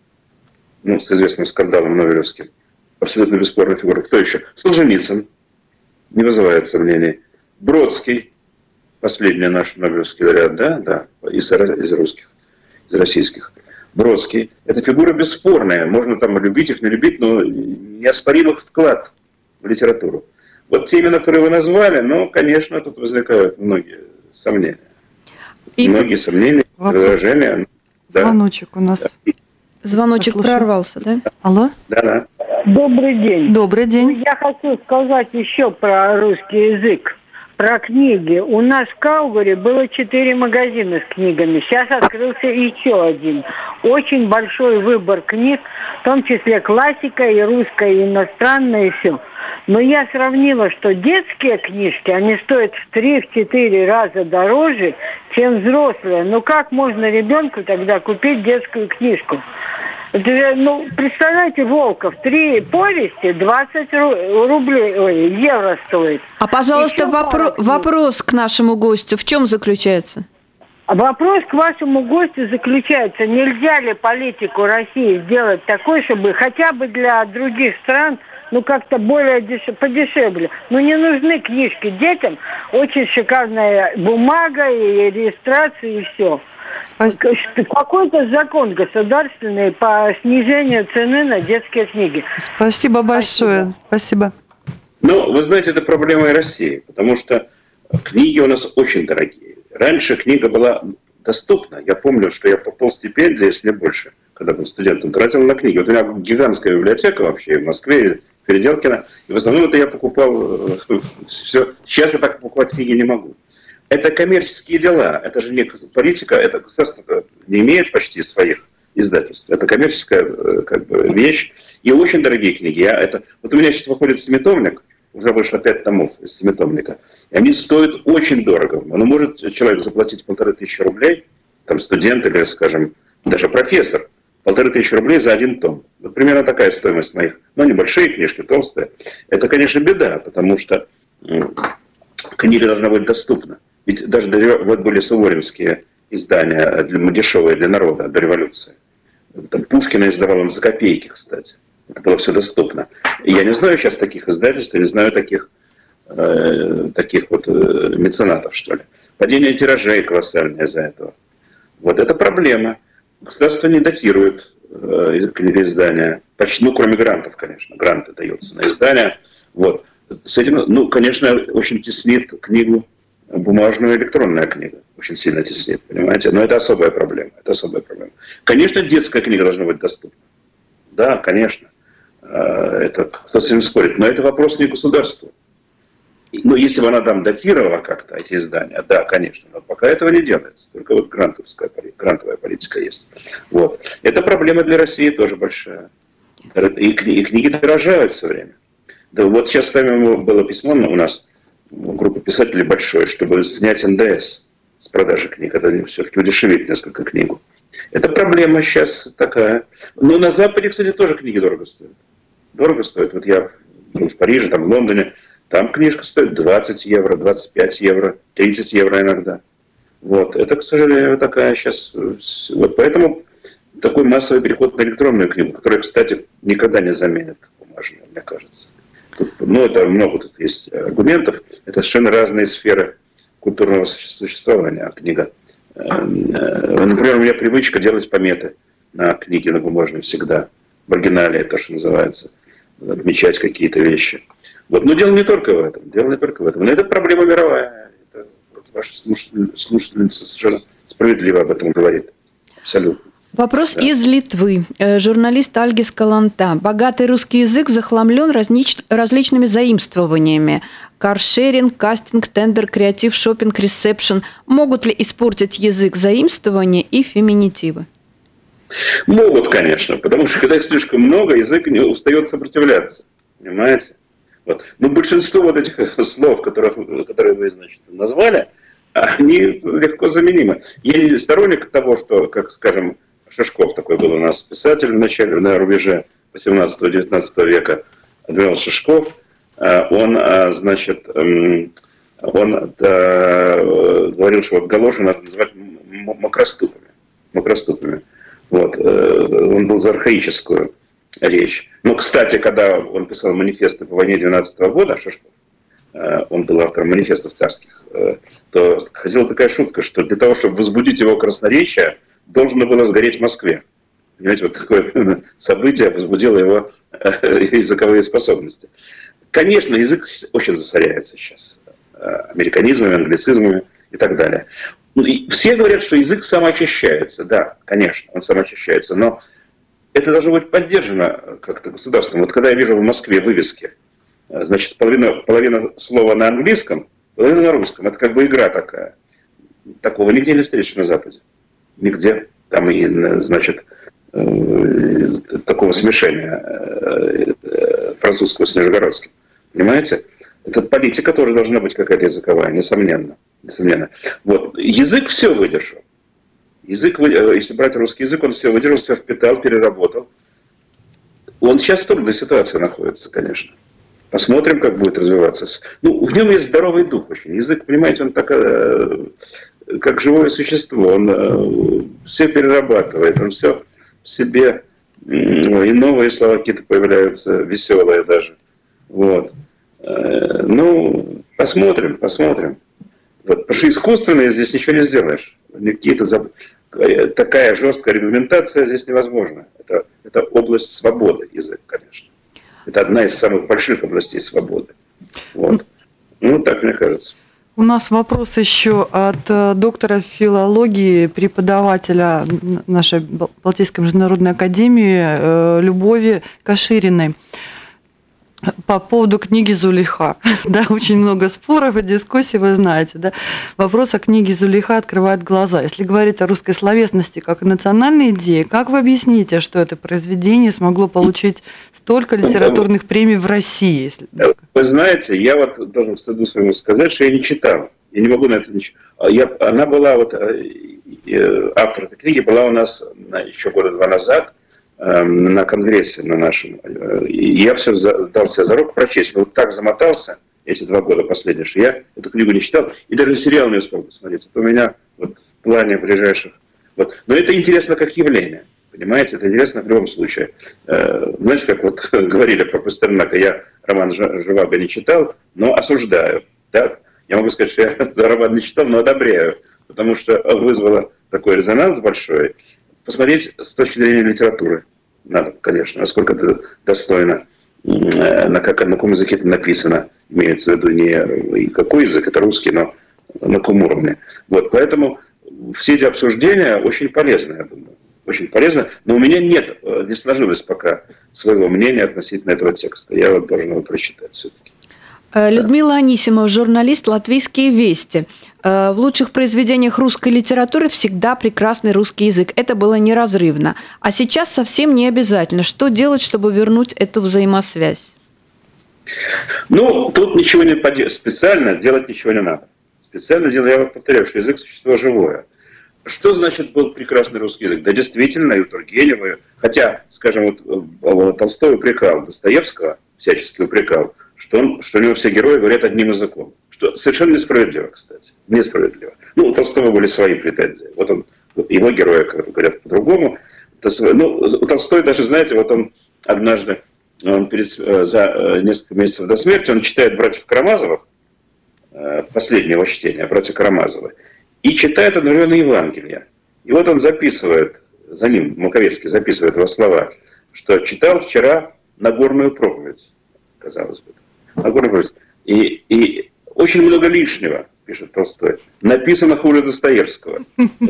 ну, с известным скандалом нобелевским, абсолютно бесспорная фигура. Кто еще? Солженицын, не вызывает сомнений. Бродский, последний наш нобелевский лауреат, да, да, из, из русских, из российских. Бродский. Это фигура бесспорная. Можно там любить их, не любить, но неоспоримый вклад в литературу. Вот те имена, которые вы назвали, ну, конечно, тут возникают многие сомнения. И... Многие сомнения, возражения. Звоночек да. у нас. Звоночек Послушаем. Прорвался, да? Алло? Да, да. Добрый день. Добрый день. Я хочу сказать еще про русский язык, про книги. У нас в Каугаре было четыре магазина с книгами. Сейчас открылся еще один. Очень большой выбор книг, в том числе классика и русская, и иностранная, и все. Но я сравнила, что детские книжки, они стоят в три-четыре раза дороже, чем взрослые. Ну как можно ребенку тогда купить детскую книжку? Это, ну, представляете, Волков, три повести, двадцать рублей, ой, евро стоит. А, пожалуйста, вопро- вопрос к нашему гостю. В чем заключается? Вопрос к вашему гостю заключается, нельзя ли политику России сделать такой, чтобы хотя бы для других стран, ну, как-то более деш... подешевле. Ну, не нужны книжки детям, очень шикарная бумага и регистрация, и все. Спасибо. Какой-то закон государственный по снижению цены на детские книги. Спасибо большое. Спасибо. Ну, вы знаете, это проблема и России, потому что книги у нас очень дорогие. Раньше книга была доступна. Я помню, что я по полстипендии, если не больше, когда был студентом, тратил на книги. Вот у меня гигантская библиотека вообще в Москве, в Переделкино. И в основном это я покупал все. Сейчас я так покупать книги не могу. Это коммерческие дела. Это же не политика, это государство не имеет почти своих издательств. Это коммерческая как бы, вещь. И очень дорогие книги. Я, это... Вот у меня сейчас выходит семитомник. Уже вышло пять томов из семитомника. И они стоят очень дорого. Ну, может человек заплатить полторы тысячи рублей, там студент или, скажем, даже профессор, полторы тысячи рублей за один том. Вот примерно такая стоимость моих, ну, небольшие книжки, толстые. Это, конечно, беда, потому что книга должна быть доступна. Ведь даже вот были суворинские издания для, дешевые для народа до революции. Там Пушкина издавал он за копейки, кстати. Это было все доступно. И я не знаю сейчас таких издательств, я не знаю таких, э, таких вот э, меценатов, что ли. Падение тиражей колоссальное из-за этого. Вот это проблема. Государство не датирует э, книгоиздания. Почти, ну, кроме грантов, конечно. Гранты даются на издание. Вот. С этим, ну, конечно, очень теснит книгу бумажную, электронная книга. Очень сильно теснит, понимаете? Но это особая проблема. Это особая проблема. Конечно, детская книга должна быть доступна. Да, конечно. Это кто с этим спорит. Но это вопрос не государства. Но если бы она там датировала как-то эти издания, да, конечно. Но пока этого не делается. Только вот грантовская, грантовая политика есть. Вот. Это проблема для России тоже большая. И книги, и книги дорожают все время. Да, вот сейчас с вами было письмо у нас, группа писателей большой, чтобы снять эн дэ эс с продажи книг. Это все-таки удешевить несколько книгу. Это проблема сейчас такая. Но на Западе, кстати, тоже книги дорого стоят. Дорого стоят. Вот я был в Париже, там в Лондоне, там книжка стоит двадцать евро, двадцать пять евро, тридцать евро иногда. Вот. Это, к сожалению, такая сейчас... Вот поэтому такой массовый переход на электронную книгу, которая, кстати, никогда не заменит бумажную, мне кажется. Тут, ну, это много тут есть аргументов. Это совершенно разные сферы культурного существования. Книга. Например, у меня привычка делать пометы на книге, на бумажной всегда. В оригинале, то, что называется. Отмечать какие-то вещи. Вот. Но дело не только в этом. Дело не только в этом. Но это проблема мировая. Это, вот, ваша слушательница совершенно справедливо об этом говорит. Абсолютно. Вопрос да. из Литвы. Журналист Альгис Каланта. Богатый русский язык захламлен разнич... различными заимствованиями. Каршеринг, кастинг, тендер, креатив, шопинг, ресепшн. Могут ли испортить язык заимствования и феминитивы? Могут, конечно. Потому что когда их слишком много, язык не устает сопротивляться. Понимаете? Вот. Но большинство вот этих слов, которых, которые вы, значит, назвали, они легко заменимы. Я не сторонник того, что, как, скажем, Шишков такой был у нас писатель в начале, на рубеже восемнадцатого-девятнадцатого века, адмирал Шишков, он, значит, он говорил, что вот галоши надо называть макроступами. макроступами. Вот. Он был за архаическую речь. Но, кстати, когда он писал манифесты по войне двенадцатого года, Шишков, он был автором манифестов царских, то ходила такая шутка, что для того, чтобы возбудить его красноречие, должно было сгореть в Москве. Понимаете, вот такое событие возбудило его языковые способности. Конечно, язык очень засоряется сейчас американизмами, англицизмами и так далее. И все говорят, что язык самоочищается. Да, конечно, он самоочищается, но это должно быть поддержано как-то государством. Вот когда я вижу в Москве вывески, значит, половина, половина слова на английском, половина на русском. Это как бы игра такая. Такого нигде не встретишь на Западе. Нигде. Там и, значит, такого смешения французского с нижегородским. Понимаете? Это политика тоже должна быть какая-то языковая, несомненно. несомненно. Вот. Язык все выдержал. Язык, если брать русский язык, он все выдержал, все впитал, переработал. Он сейчас в трудной ситуации находится, конечно. Посмотрим, как будет развиваться. Ну, в нем есть здоровый дух очень. Язык, понимаете, он так, как живое существо. Он все перерабатывает, он все в себе. И новые слова какие-то появляются, веселые даже. Вот. Ну, посмотрим, посмотрим. Вот. Потому что искусственно здесь ничего не сделаешь. Какие-то заб... Такая жесткая регламентация здесь невозможна. Это, это область свободы, язык, конечно. Это одна из самых больших областей свободы. Вот. Ну, так мне кажется. У нас вопрос еще от доктора филологии, преподавателя нашей Балтийской международной академии Любови Кашириной. По поводу книги Зулейха. Да, очень много споров и дискуссий, вы знаете. Да? Вопрос о книге Зулейха открывает глаза. Если говорить о русской словесности как о национальной идее, как вы объясните, что это произведение смогло получить столько литературных премий в России? Если... Вы знаете, я вот должен в стыду своему сказать, что я не читал. Я не могу на это ничего. Я, она была, вот, автор этой книги была у нас еще года два назад на конгрессе на нашем. И я все дал себе зарок прочесть. Но вот так замотался эти два года последние, что я эту книгу не читал. И даже сериал не успел посмотреть. Это у меня вот плане ближайших. Вот. Но это интересно как явление. Понимаете, это интересно в любом случае. Знаете, как вот говорили про Пастернака, я роман Живаго не читал, но осуждаю. Да? Я могу сказать, что я роман не читал, но одобряю, потому что вызвало такой резонанс большой. Посмотреть с точки зрения литературы надо, конечно, насколько это достойно, на, как, на каком языке это написано. Имеется в виду не какой язык, это русский, но на каком уровне. Вот, поэтому все эти обсуждения очень полезны, я думаю. Очень полезно, но у меня нет, не сложилось пока своего мнения относительно этого текста. Я вот должен его прочитать все-таки. Людмила Анисимова, журналист «Латвийские вести». В лучших произведениях русской литературы всегда прекрасный русский язык. Это было неразрывно. А сейчас совсем не обязательно. Что делать, чтобы вернуть эту взаимосвязь? Ну, тут ничего не поделать. Специально делать ничего не надо. Специально делать, я повторяю, что язык – существо живое. Что значит был прекрасный русский язык? Да действительно, и у Тургенева, хотя, скажем, вот Толстой упрекал Достоевского, всячески упрекал, что, он, что у него все герои говорят одним языком. Что совершенно несправедливо, кстати. Несправедливо. Ну, у Толстого были свои претензии. Вот он, его герои говорят по-другому. Ну, у Толстой даже, знаете, вот он однажды, он перед, за несколько месяцев до смерти, он читает «Братьев Карамазовых», последнее его чтение, «Братья Карамазовы», и читает одновременно Евангелие. И вот он записывает, за ним Маковецкий записывает его слова, что читал вчера Нагорную проповедь, казалось бы. Нагорную проповедь. И, и очень много лишнего, пишет Толстой, написано хуже Достоевского.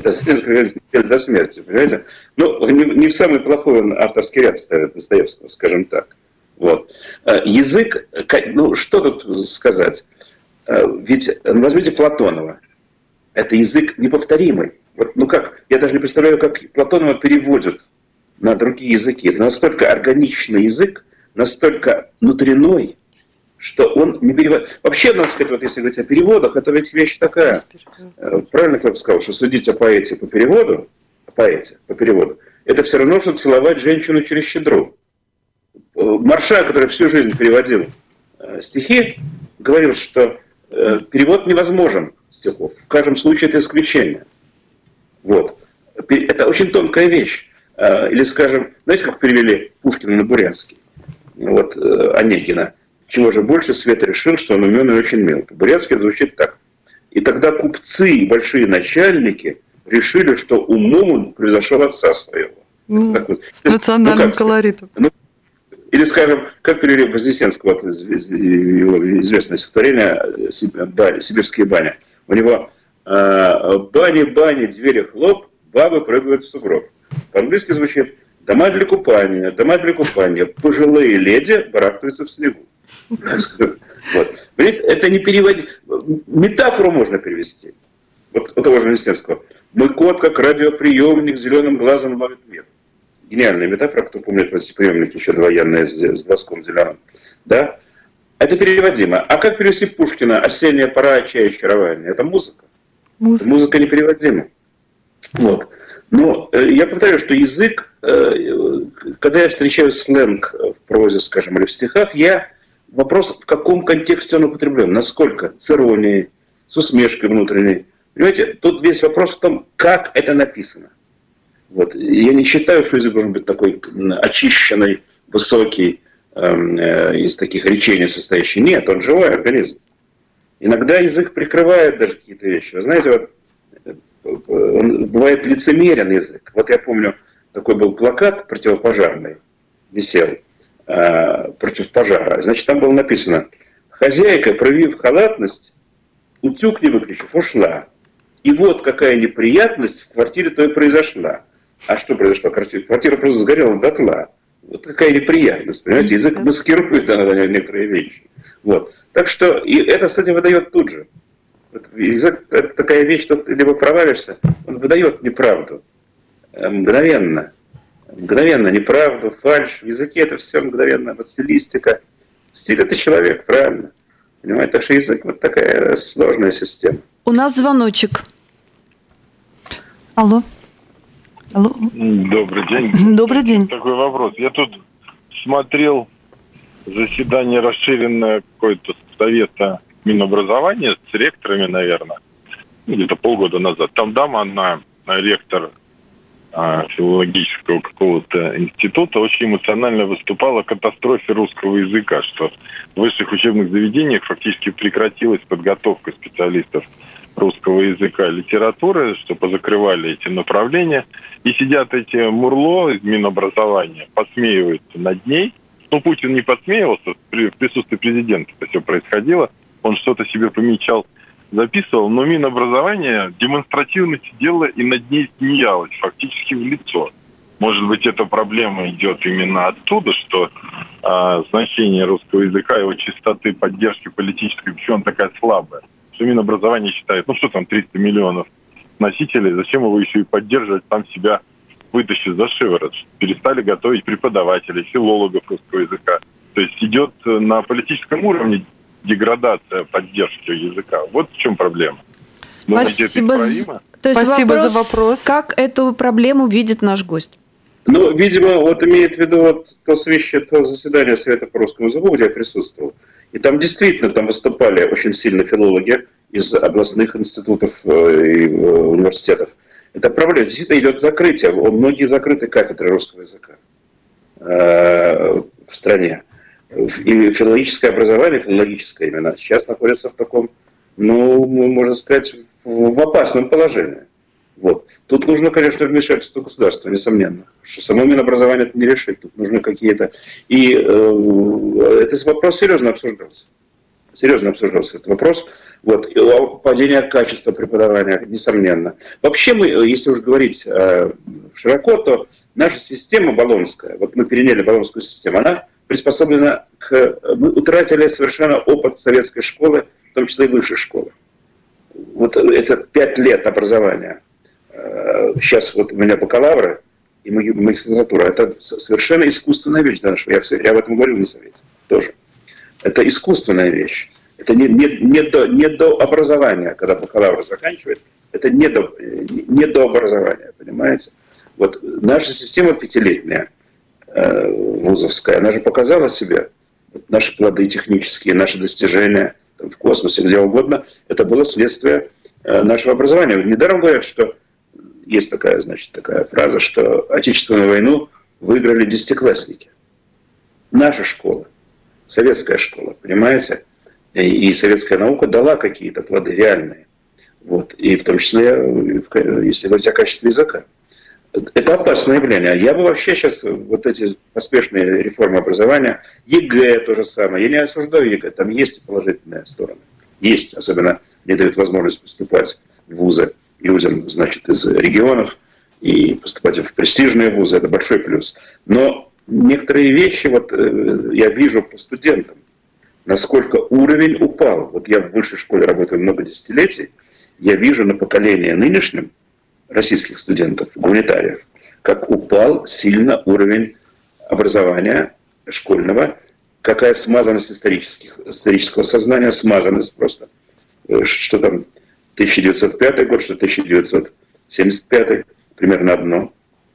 Это до смерти, понимаете? Ну, не, не в самый плохой он авторский ряд ставит Достоевского, скажем так. Вот. Язык, ну, что тут сказать? Ведь возьмите Платонова. Это язык неповторимый. Вот, ну как, я даже не представляю, как Платонова переводят на другие языки. Это настолько органичный язык, настолько внутренной, что он не переводит. Вообще, надо сказать, вот если говорить о переводах, это ведь вещь такая. Правильно кто-то сказал, что судить о поэте по переводу, о поэте по переводу, это все равно, что целовать женщину через щедру. Марша, который всю жизнь переводил стихи, говорил, что перевод невозможен стихов. В каждом случае это исключение. Вот. Это очень тонкая вещь. Или, скажем, знаете, как перевели Пушкина на бурятский? Вот, Онегина. Чего же больше свет решил, что он умен и очень мел. Бурятский звучит так. И тогда купцы и большие начальники решили, что умом он превзошел отца своего. Ну, так вот. С национальным ну, колоритом. Ну, или, скажем, как перевели Вознесенского, вот, его известное стихотворение «Сибирские бани». У него «Бани, бани, двери хлоп, бабы прыгают в сугроб». По-английски звучит «Дома для купания, дома для купания, пожилые леди барахтаются в снегу». Вот. Это не переводить. Метафору можно перевести. Вот у того же Вознесенского. «Мой кот, как радиоприемник, зеленым глазом ловит мир». Гениальная метафора, кто помнит эти приемники еще довоенные с, с глазком зеленым. Да? Это переводимо. А как перевести Пушкина «Осенняя пора, отчая очарования»? Это музыка. Музыка, музыка непереводима. Вот. Но э, я повторяю, что язык, э, когда я встречаю сленг в прозе, скажем, или в стихах, я вопрос, в каком контексте он употреблен, насколько, с иронией, с усмешкой внутренней. Понимаете, тут весь вопрос в том, как это написано. Вот. Я не считаю, что язык должен быть такой очищенный, высокий, э, из таких речений состоящий. Нет, он живой организм. Иногда язык прикрывает даже какие-то вещи. Вы знаете, вот, он бывает лицемерен язык. Вот я помню, такой был плакат противопожарный, висел, э, против пожара. Значит, там было написано: «Хозяйка, проявив халатность, утюг не выключив, ушла. И вот какая неприятность в квартире то и произошла». А что произошло? Квартира просто сгорела дотла. Вот какая неприятность, понимаете? Язык маскирует иногда некоторые вещи. Вот. Так что и это, кстати, выдает тут же. Язык – это такая вещь, что ты либо провалишься, он выдает неправду. Мгновенно. Мгновенно неправду, фальшь. В языке это все мгновенно. Вот стилистика. Стиль – это человек, правильно? Понимаете? Так что язык – вот такая сложная система. У нас звоночек. Алло. Алло. Добрый день. Добрый день. Такой вопрос. Я тут смотрел заседание расширенное какое-то совета Минобразования с ректорами, наверное. где-то полгода назад. Там дама, она ректор филологического какого-то института, очень эмоционально выступала о катастрофе русского языка, что в высших учебных заведениях фактически прекратилась подготовка специалистов русского языка и литературы, что позакрывали эти направления. И сидят эти мурло из Минобразования, посмеиваются над ней. Ну, Путин не посмеивался, в присутствии президента это все происходило. Он что-то себе помечал, записывал, но Минобразование демонстративно сидело и над ней смеялось, фактически в лицо. Может быть, эта проблема идет именно оттуда, что э, значение русского языка, его частоты поддержки политической, почему она такая слабая. Что Минобразование считает, ну что там, триста миллионов носителей, зачем его еще и поддерживать, там себя вытащить за шиворот. Перестали готовить преподавателей, филологов русского языка. То есть идет на политическом уровне деградация поддержки языка. Вот в чем проблема. Думаете, Спасибо, это исправимо? То есть Спасибо вопрос, за вопрос. Как эту проблему видит наш гость? Ну, видимо, вот имеет в виду вот то совещание, то заседание Совета по русскому языку, где я присутствовал. И там действительно там выступали очень сильно филологи из областных институтов и университетов. Это проблема. Действительно идет закрытие. Многие закрыты кафедры русского языка в стране. И филологическое образование, филологическое именно, сейчас находится в таком, ну, можно сказать, в опасном положении. Вот. Тут нужно, конечно, вмешательство государства, несомненно. Что само Минобразование это не решит. Тут нужны какие-то... И э, этот вопрос серьезно обсуждался. Серьезно обсуждался этот вопрос. Вот. И падение качества преподавания, несомненно. Вообще мы, если уж говорить э, широко, то наша система болонская, вот мы переняли болонскую систему, она приспособлена к... Мы утратили совершенно опыт советской школы, в том числе и высшей школы. Вот это пять лет образования. Сейчас вот у меня бакалавры и магистратура. Это совершенно искусственная вещь. Да, я, я об этом говорил на совете тоже. Это искусственная вещь. Это не, не, не, до, не до образования, когда бакалавр заканчивает. Это не до, не до образования, понимаете? Вот наша система пятилетняя, э, вузовская, она же показала себе, вот наши плоды технические, наши достижения там, в космосе, где угодно, это было следствие э, нашего образования. Недаром говорят, что есть такая, значит, такая фраза, что Отечественную войну выиграли десятиклассники. Наша школа, советская школа, понимаете? И, и советская наука дала какие-то плоды реальные. Вот. И в том числе, если говорить о качестве языка. Это опасное явление. Я бы вообще сейчас вот эти поспешные реформы образования, ЕГЭ то же самое, я не осуждаю ЕГЭ, там есть положительные стороны. Есть, особенно не дают возможность поступать в вузы людям, значит, из регионов и поступать в престижные вузы, это большой плюс. Но некоторые вещи, вот я вижу по студентам, насколько уровень упал. Вот я в высшей школе работаю много десятилетий, я вижу на поколении нынешнем российских студентов, гуманитариев, как упал сильно уровень образования школьного, какая смазанность исторических, исторического сознания, смазанность просто. Что там тысяча девятьсот пятый год, что тысяча девятьсот семьдесят пятый, примерно одно.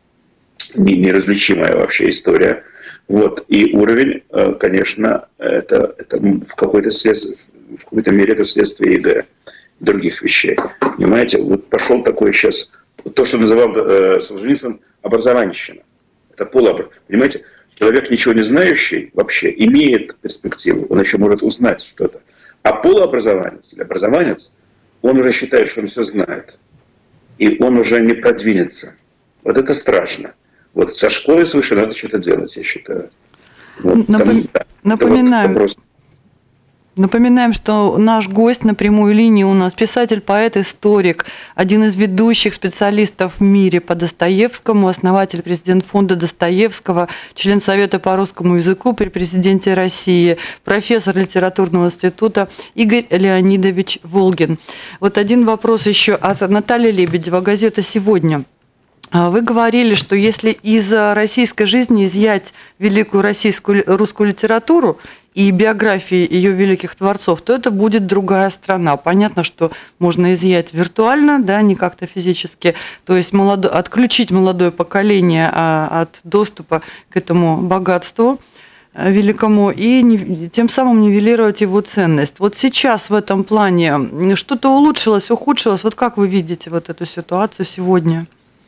Неразличимая вообще история. Вот. И уровень, конечно, это, это в, какой-то следствие, в какой-то мере это следствие ЕГЭ, других вещей. Понимаете, вот пошел такой сейчас, то, что называл э, Солженицын, образованщина. Это полуобразование. Понимаете, человек, ничего не знающий вообще, имеет перспективу, он еще может узнать что-то. А полуобразованец или образованец, он уже считает, что он все знает. И он уже не продвинется. Вот это страшно. Вот со школы свыше надо что-то делать, я считаю. Вот, Напом... там, да, Напоминаем. Вот Напоминаем, что наш гость на прямой линии у нас писатель, поэт, историк, один из ведущих специалистов в мире по Достоевскому, основатель, президент фонда Достоевского, член Совета по русскому языку при президенте России, профессор литературного института Игорь Леонидович Волгин. Вот один вопрос еще от Натальи Лебедева, газета «Сегодня». Вы говорили, что если из российской жизни изъять великую российскую русскую литературу и биографии ее великих творцов, то это будет другая страна. Понятно, что можно изъять виртуально, да, не как-то физически, то есть молодо... отключить молодое поколение от доступа к этому богатству великому и не, тем самым нивелировать его ценность. Вот сейчас в этом плане что-то улучшилось, ухудшилось? Вот как вы видите вот эту ситуацию сегодня?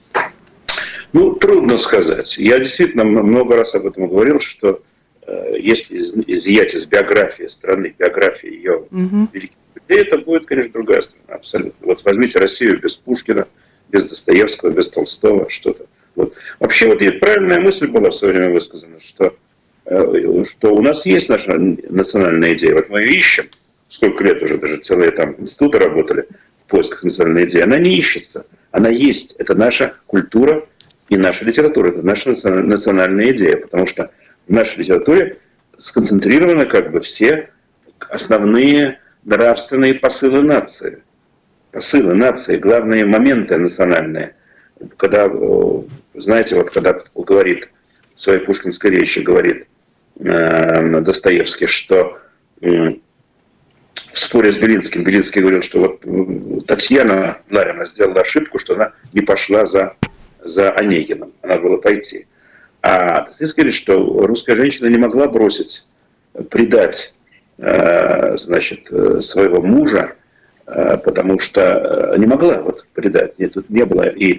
Ну, трудно сказать. Я действительно много раз об этом говорил, что э, если изъять из биографии страны, биографии ее угу. великих людей, это будет, конечно, другая страна, абсолютно. Вот возьмите Россию без Пушкина, без Достоевского, без Толстого, что-то. Вот. Вообще, вот правильная мысль была в свое время высказана, что, э, что у нас есть наша национальная идея. Вот мы ее ищем, сколько лет уже, даже целые там институты работали в поисках национальной идеи. Она не ищется, она есть. Это наша культура и наша литература. Это наша национальная идея, потому что в нашей литературе сконцентрированы как бы все основные нравственные посылы нации. Посылы нации, главные моменты национальные. Когда, знаете, вот когда говорит в своей пушкинской речи, говорит э, Достоевский, что э, в споре с Белинским, Белинский говорил, что вот Татьяна Ларина сделала ошибку, что она не пошла за, за Онегиным, она была пойти. А Достоевский говорит, что русская женщина не могла бросить, предать э, значит, своего мужа, э, потому что не могла вот предать, нет, тут не было. И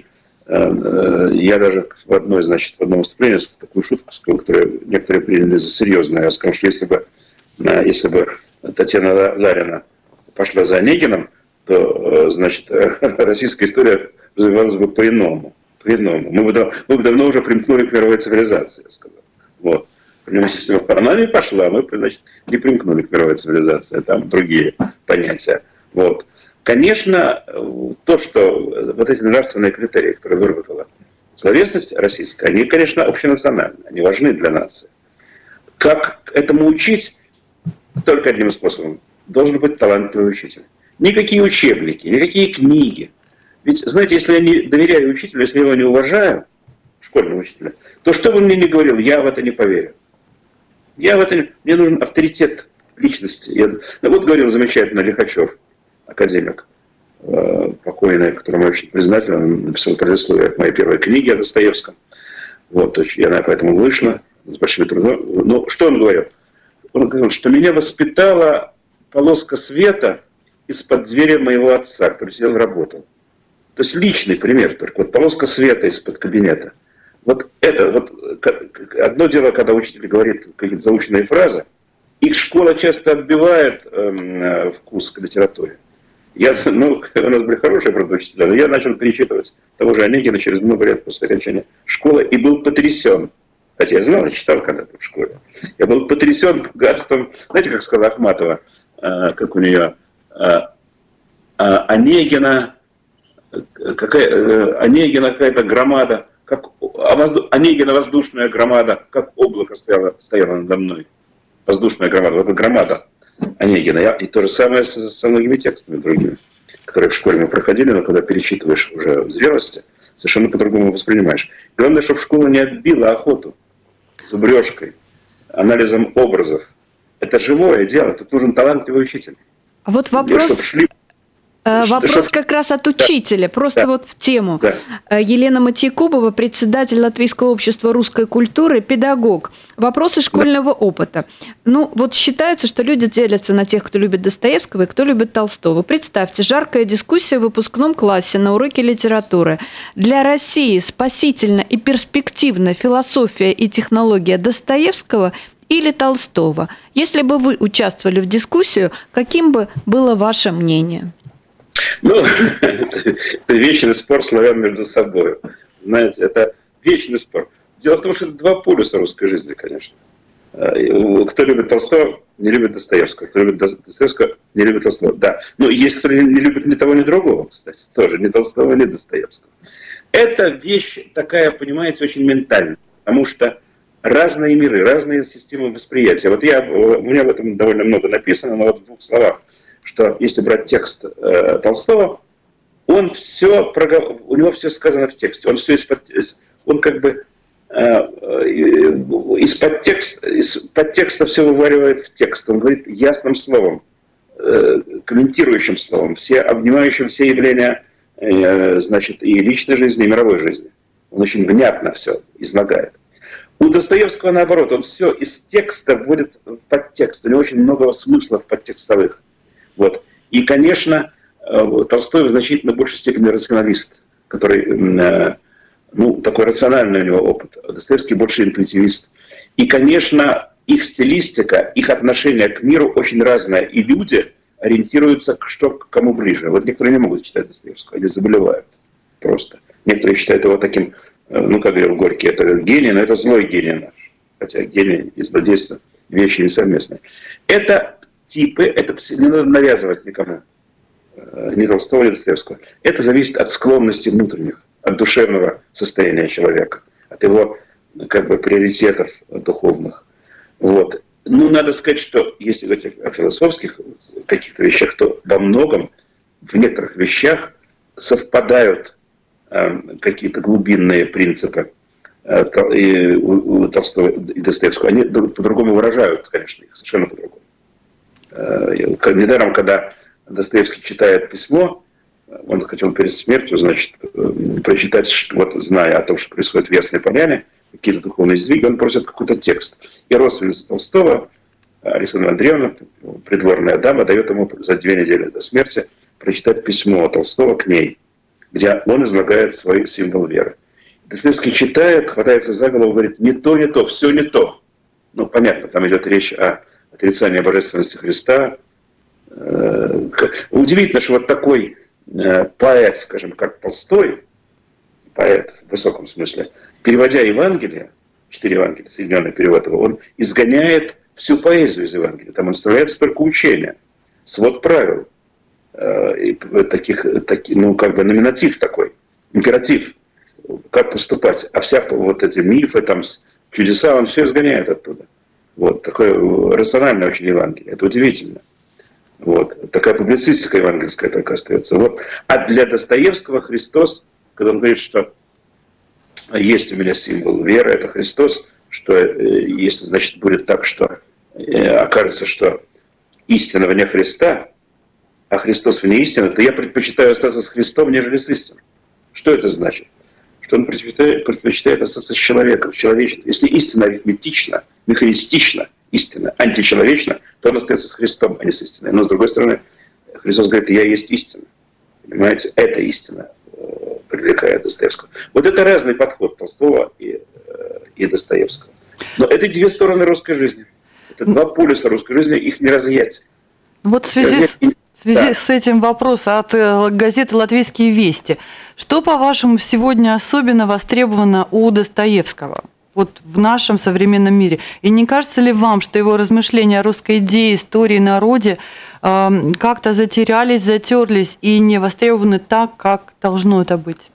я даже в одной, значит, в одном выступлении такую шутку сказал, которую некоторые приняли за серьезную. Я сказал, что если бы, если бы Татьяна Ларина пошла за Онегиным, то, значит, российская история развивалась бы по-иному. По-иному. Мы бы, мы бы давно уже примкнули к мировой цивилизации, я сказал. Вот. Если бы она не пошла, мы, значит, не примкнули к мировой цивилизации. Там другие понятия. Вот. Конечно, то, что вот эти нравственные критерии, которые выработала словесность российская, они, конечно, общенациональны, они важны для нации. Как этому учить? Только одним способом. Должен быть талантливый учитель. Никакие учебники, никакие книги. Ведь, знаете, если я не доверяю учителю, если я его не уважаю, школьного учителя, то что бы мне ни говорил, я в это не поверю. Я в это не... Мне нужен авторитет личности. Я... Ну, вот говорил замечательно Лихачев, академик, покойный, которому я очень признателен, он написал предисловие к моей первой книге о Достоевском. Вот, и она поэтому вышла с большими трудами. Но что он говорил? Он говорил, что меня воспитала полоска света из-под двери моего отца, который сидел и работал. То есть личный пример только. Вот полоска света из-под кабинета. Вот это, вот одно дело, когда учитель говорит какие-то заученные фразы, их школа часто отбивает э, вкус к литературе. Я, ну, у нас были хорошие, правда, учителя, но я начал перечитывать того же Онегина через много лет после окончания школы и был потрясен. Хотя я знал и читал когда-то в школе. Я был потрясен богатством, знаете, как сказала Ахматова, э, как у нее, э, э, Онегина, какая, э, Онегина какая-то громада, как, а возду, Онегина воздушная громада, как облако стояло, стояло надо мной. Воздушная громада, вот эта громада Онегина. И то же самое со, со многими текстами другими, которые в школе мы проходили, но когда перечитываешь уже в зрелости, совершенно по-другому воспринимаешь. Главное, чтобы школа не отбила охоту зубрежкой, анализом образов. Это живое дело, тут нужен талантливый учитель. А вот вопрос... Шли... Вопрос что, как раз от учителя, да, просто да, вот в тему. Да. Елена Матейкубова, председатель Латвийского общества русской культуры, педагог. Вопросы школьного да. опыта. Ну, вот считается, что люди делятся на тех, кто любит Достоевского и кто любит Толстого. Представьте, жаркая дискуссия в выпускном классе на уроке литературы. Для России спасительна и перспективна философия и технология Достоевского или Толстого? Если бы вы участвовали в дискуссию, каким бы было ваше мнение? Ну, это вечный спор славян между собой. Знаете, это вечный спор. Дело в том, что это два полюса русской жизни, конечно. Кто любит Толстого, не любит Достоевского. Кто любит Достоевского, не любит Толстого. Да. Но есть кто не любит ни того, ни другого, кстати, тоже. Ни Толстого, ни Достоевского. Это вещь такая, понимаете, очень ментальная. Потому что разные миры, разные системы восприятия. Вот я, у меня об этом довольно много написано, но вот в двух словах. Что если брать текст э, Толстого, он все, у него все сказано в тексте. Он все из-под, он как бы э, из-под текста, из-под текста все вываривает в текст. Он говорит ясным словом, э, комментирующим словом, все, обнимающим все явления, э, значит, и личной жизни, и мировой жизни. Он очень внятно все излагает. У Достоевского наоборот, он все из текста вводит в подтекст. У него очень много смыслов подтекстовых. Вот. И, конечно, Толстой в значительно большей степени рационалист, который, ну, такой рациональный у него опыт. Достоевский больше интуитивист. И, конечно, их стилистика, их отношение к миру очень разное. И люди ориентируются, что к кому ближе. Вот некоторые не могут читать Достоевского, они заболевают просто. Некоторые считают его таким, ну, как говорил Горький, это гений, но это злой гений наш. Хотя гений и злодейство вещи несовместные. Это типы, это не надо навязывать никому, ни Толстого, ни Достоевского. Это зависит от склонностей внутренних, от душевного состояния человека, от его, как бы, приоритетов духовных. Вот. Ну, надо сказать, что если говорить о философских каких-то вещах, то во многом, в некоторых вещах совпадают э, какие-то глубинные принципы э, и у, у Толстого и Достоевского. Они по-другому выражают, конечно, их совершенно по-другому. Э, недаром, когда Достоевский читает письмо, он хотел перед смертью, значит, э, прочитать, что, вот, зная о том, что происходит в Ясной Поляне, какие-то духовные сдвиги, он просит какой-то текст. И родственница Толстого, Александра Андреевна, придворная дама, дает ему за две недели до смерти прочитать письмо Толстого к ней, где он излагает свой символ веры. Достоевский читает, хватается за голову, говорит, не то, не то, все не то. Ну, понятно, там идет речь о отрицании божественности Христа. Удивительно, что вот такой поэт, скажем, как Толстой, поэт в высоком смысле, переводя Евангелие, четыре Евангелия, соединенный перевод его, он изгоняет всю поэзию из Евангелия. Там оставляется только учение, свод правил, э, таких, таки, ну, как бы номинатив такой, императив, как поступать. А вся вот эти мифы, там, чудеса, он все изгоняет оттуда. Вот, такое рациональное очень Евангелие. Это удивительно. Вот. Такая публицистика евангельская только остается. Вот. А для Достоевского Христос, когда он говорит, что есть у меня символ веры, это Христос, что если, значит, будет так, что окажется, что истина вне Христа, а Христос вне истины, то я предпочитаю остаться с Христом, нежели с истиной. Что это значит? Что он предпочитает, предпочитает остаться с человеком, с человечеством. Если истина арифметична, механистична, истина античеловечна, то он остается с Христом, а не с истиной. Но с другой стороны, Христос говорит, я есть истина. Понимаете, это истина привлекает Достоевского. Вот это разный подход Толстого и, и Достоевского. Но это две стороны русской жизни. Это два полюса русской жизни, их не разъять. Вот в связи, с, в связи да. с этим вопрос от газеты «Латвийские вести». Что, по-вашему, сегодня особенно востребовано у Достоевского? Вот в нашем современном мире. И не кажется ли вам, что его размышления о русской идее, истории, народе э, как-то затерялись, затерлись и не востребованы так, как должно это быть?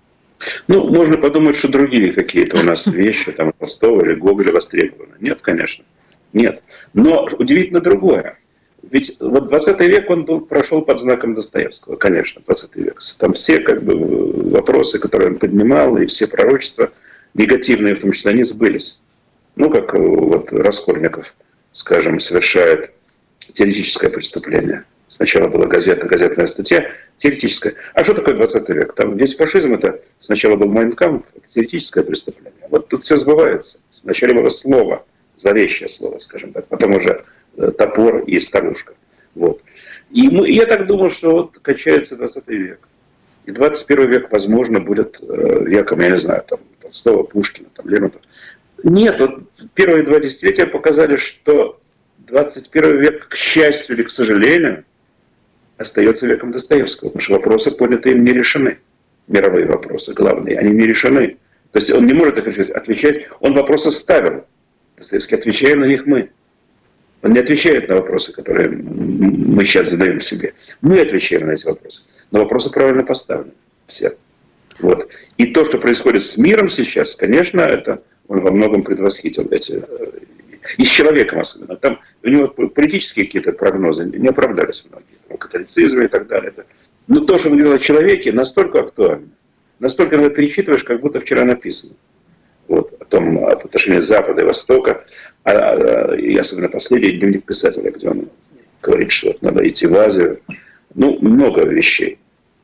Ну, можно подумать, что другие какие-то у нас вещи, там, Толстого или Гоголя востребованы. Нет, конечно, нет. Но удивительно другое. Ведь вот двадцатый век, он был, прошел под знаком Достоевского, конечно, двадцатый век. Там все, как бы, вопросы, которые он поднимал, и все пророчества, негативные в том числе, они сбылись. Ну, как вот Раскольников, скажем, совершает теоретическое преступление. Сначала была газета, газетная статья, теоретическая. А что такое двадцатый век? Там весь фашизм, это сначала был Майн кампф, это теоретическое преступление. Вот тут все сбывается. Сначала было слово, зловещее слово, скажем так, потом уже топор и старушка. Вот. И мы, я так думаю, что вот качается двадцатый век. И двадцать первый век, возможно, будет веком, я не знаю, там, Толстого, Пушкина, там, Лермонтова. Нет, вот первые два десятилетия показали, что двадцать первый век, к счастью или к сожалению, остается веком Достоевского, потому что вопросы, поднятые им, не решены. Мировые вопросы, главные, они не решены. То есть он не может их отвечать, он вопросы ставил. Достоевский, отвечаем на них мы. Он не отвечает на вопросы, которые мы сейчас задаем себе. Мы отвечаем на эти вопросы. Но вопросы правильно поставлены. Все. Вот. И то, что происходит с миром сейчас, конечно, это он во многом предвосхитил эти... И с человеком особенно. Там у него политические какие-то прогнозы не оправдались многие. Католицизм и так далее. Но то, что он говорил о человеке, настолько актуально. Настолько иногда перечитываешь, как будто вчера написано. Вот, о том, о отношении Запада и Востока, а, а, и особенно последний дневник писателя, где он говорит, что вот надо идти в Азию. Ну, много вещей.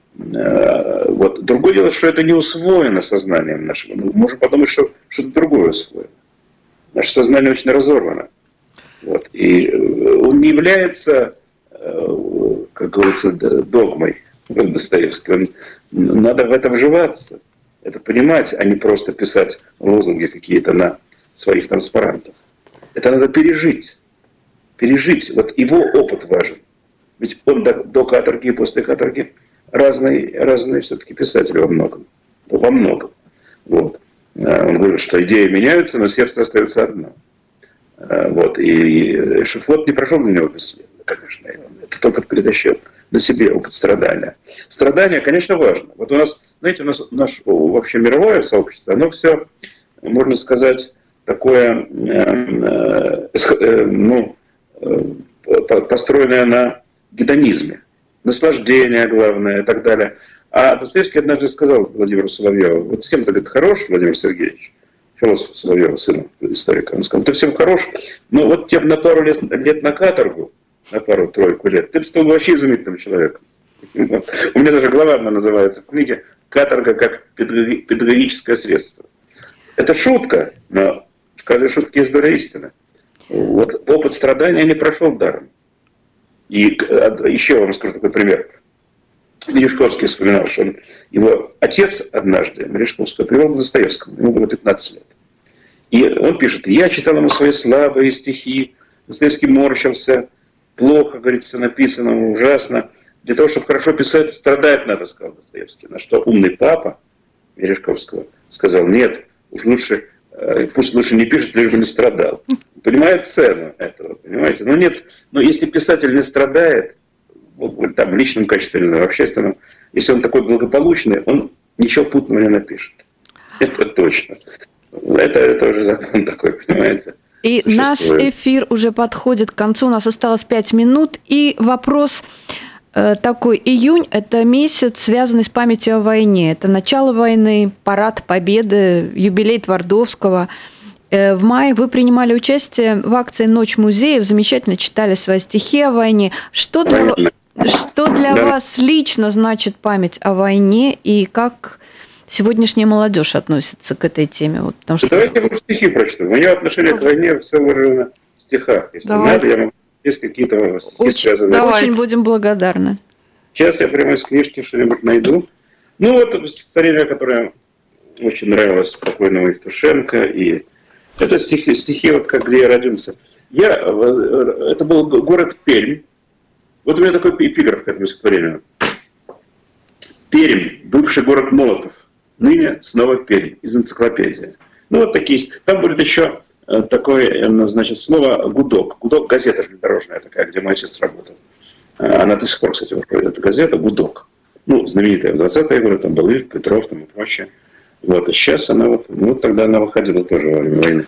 А, вот. Другое дело, что это не усвоено сознанием нашим. Мы можем подумать, что что-то другое усвоено. Наше сознание очень разорвано. Вот. И он не является, как говорится, догмой Достоевского. Надо в это вживаться, это понимать, а не просто писать лозунги какие-то на своих транспарантах. Это надо пережить. Пережить. Вот его опыт важен. Ведь он до, до каторги и после каторги разные, разные все-таки писатели во многом. Во многом. Вот. Он говорит, что идеи меняются, но сердце остается одно. Вот. И Эшафот не прошел для него бесследно, конечно. Это только перетащил на себе опыт страдания. Страдание, конечно, важно. Вот у нас, знаете, у нас наше вообще мировое сообщество, оно все, можно сказать, такое, э, э, ну, э, построенное на гедонизме. Наслаждение, главное, и так далее. А Достоевский однажды сказал Владимиру Соловьеву: вот всем-то, говорит, хорош, Владимир Сергеевич, философ Соловьева, сына историка, он сказал: ты всем хорош, но вот тебе на пару лет, лет на каторгу, на пару-тройку лет, ты бы стал вообще изумительным человеком. У меня даже глава одна называется в книге «Каторга как педагогическое средство». Это шутка, но в каждой шутке есть доля истины. Вот опыт страдания не прошел даром. И еще вам скажу такой пример. Мережковский вспоминал, что он, его отец однажды Мережковского привел к Достоевскому, ему было пятнадцать лет. И он пишет: я читал ему свои слабые стихи, Достоевский морщился, плохо, говорит, все написано, ужасно. Для того, чтобы хорошо писать, страдать надо, сказал Достоевский. На что умный папа Мережковского сказал: нет, уж лучше, пусть лучше не пишет, лишь бы не страдал. Понимает цену этого, понимаете? Но нет, но если писатель не страдает, там, в личном качестве или в общественном, если он такой благополучный, он ничего путного не напишет. Это точно. Это, это уже закон такой, понимаете? И наш эфир уже подходит к концу, у нас осталось пять минут. И вопрос э, такой. Июнь – это месяц, связанный с памятью о войне. Это начало войны, парад Победы, юбилей Твардовского. Э, в мае вы принимали участие в акции «Ночь музеев», замечательно читали свои стихи о войне. Что для, что для да. вас лично значит память о войне и как сегодняшняя молодежь относится к этой теме? Вот, потому что... Давайте я стихи прочту. Мое отношение к войне все выражено в стихах. Если Давайте. надо, я могу... Есть какие-то стихи очень, связанные. Очень будем благодарны. Сейчас я прямо из книжки что-нибудь найду. Ну вот стихотворение, которое очень нравилось покойному Евтушенко. И это стихи, стихи вот как где я родился. Я... Это был город Пермь. Вот у меня такой эпиграф к этому стихотворению. Пермь, бывший город Молотов. Ныне снова Пермь, из энциклопедии. Ну вот такие. Там будет еще такое, значит, слово «гудок». «Гудок» — газета железнодорожная такая, где мой отец работал. Она до сих пор, кстати, выходит, эта газета «Гудок». Ну, знаменитая в двадцатые годы, там был Ильф, Петров там и прочее. Вот, и сейчас она вот, ну, тогда она выходила тоже во время войны.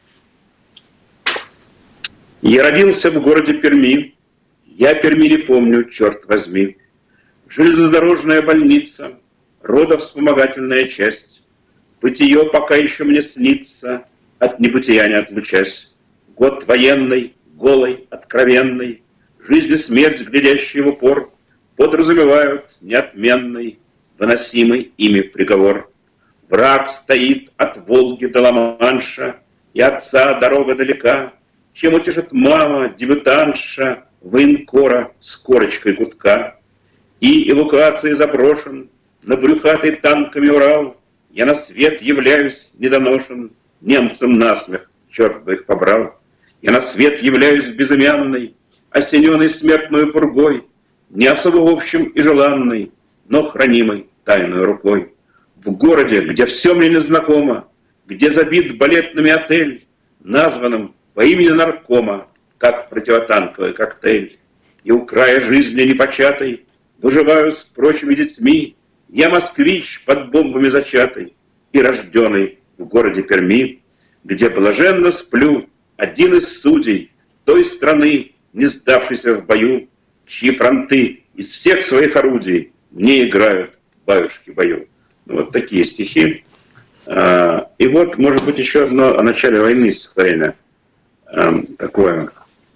Я родился в городе Перми. Я Перми не помню, черт возьми. Железнодорожная больница, родовспомогательная часть. Бытие пока еще мне снится, от небытия не отлучась. Год военный, голый, откровенный, жизнь и смерть, глядящие в упор, подразумевают неотменный, выносимый ими приговор. Враг стоит от Волги до Ла-Манша, и отца дорога далека, чем утешит мама, дебютантша, военкора с корочкой гудка. И эвакуации заброшен на брюхатый танками Урал. Я на свет являюсь недоношен, немцам насмех, черт бы их побрал. Я на свет являюсь безымянный, осененный смертной пургой, не особо в общем и желанный, но хранимый тайной рукой. В городе, где все мне незнакомо, где забит балетными отель, названным по имени наркома, как противотанковый коктейль. И у края жизни непочатой выживаю с прочими детьми. Я москвич под бомбами зачатый и рожденный в городе Перми, где блаженно сплю, один из судей той страны, не сдавшийся в бою, чьи фронты из всех своих орудий мне играют баюшки бою. Ну, вот такие стихи. И вот, может быть, еще одно о начале войны стихотворение такое.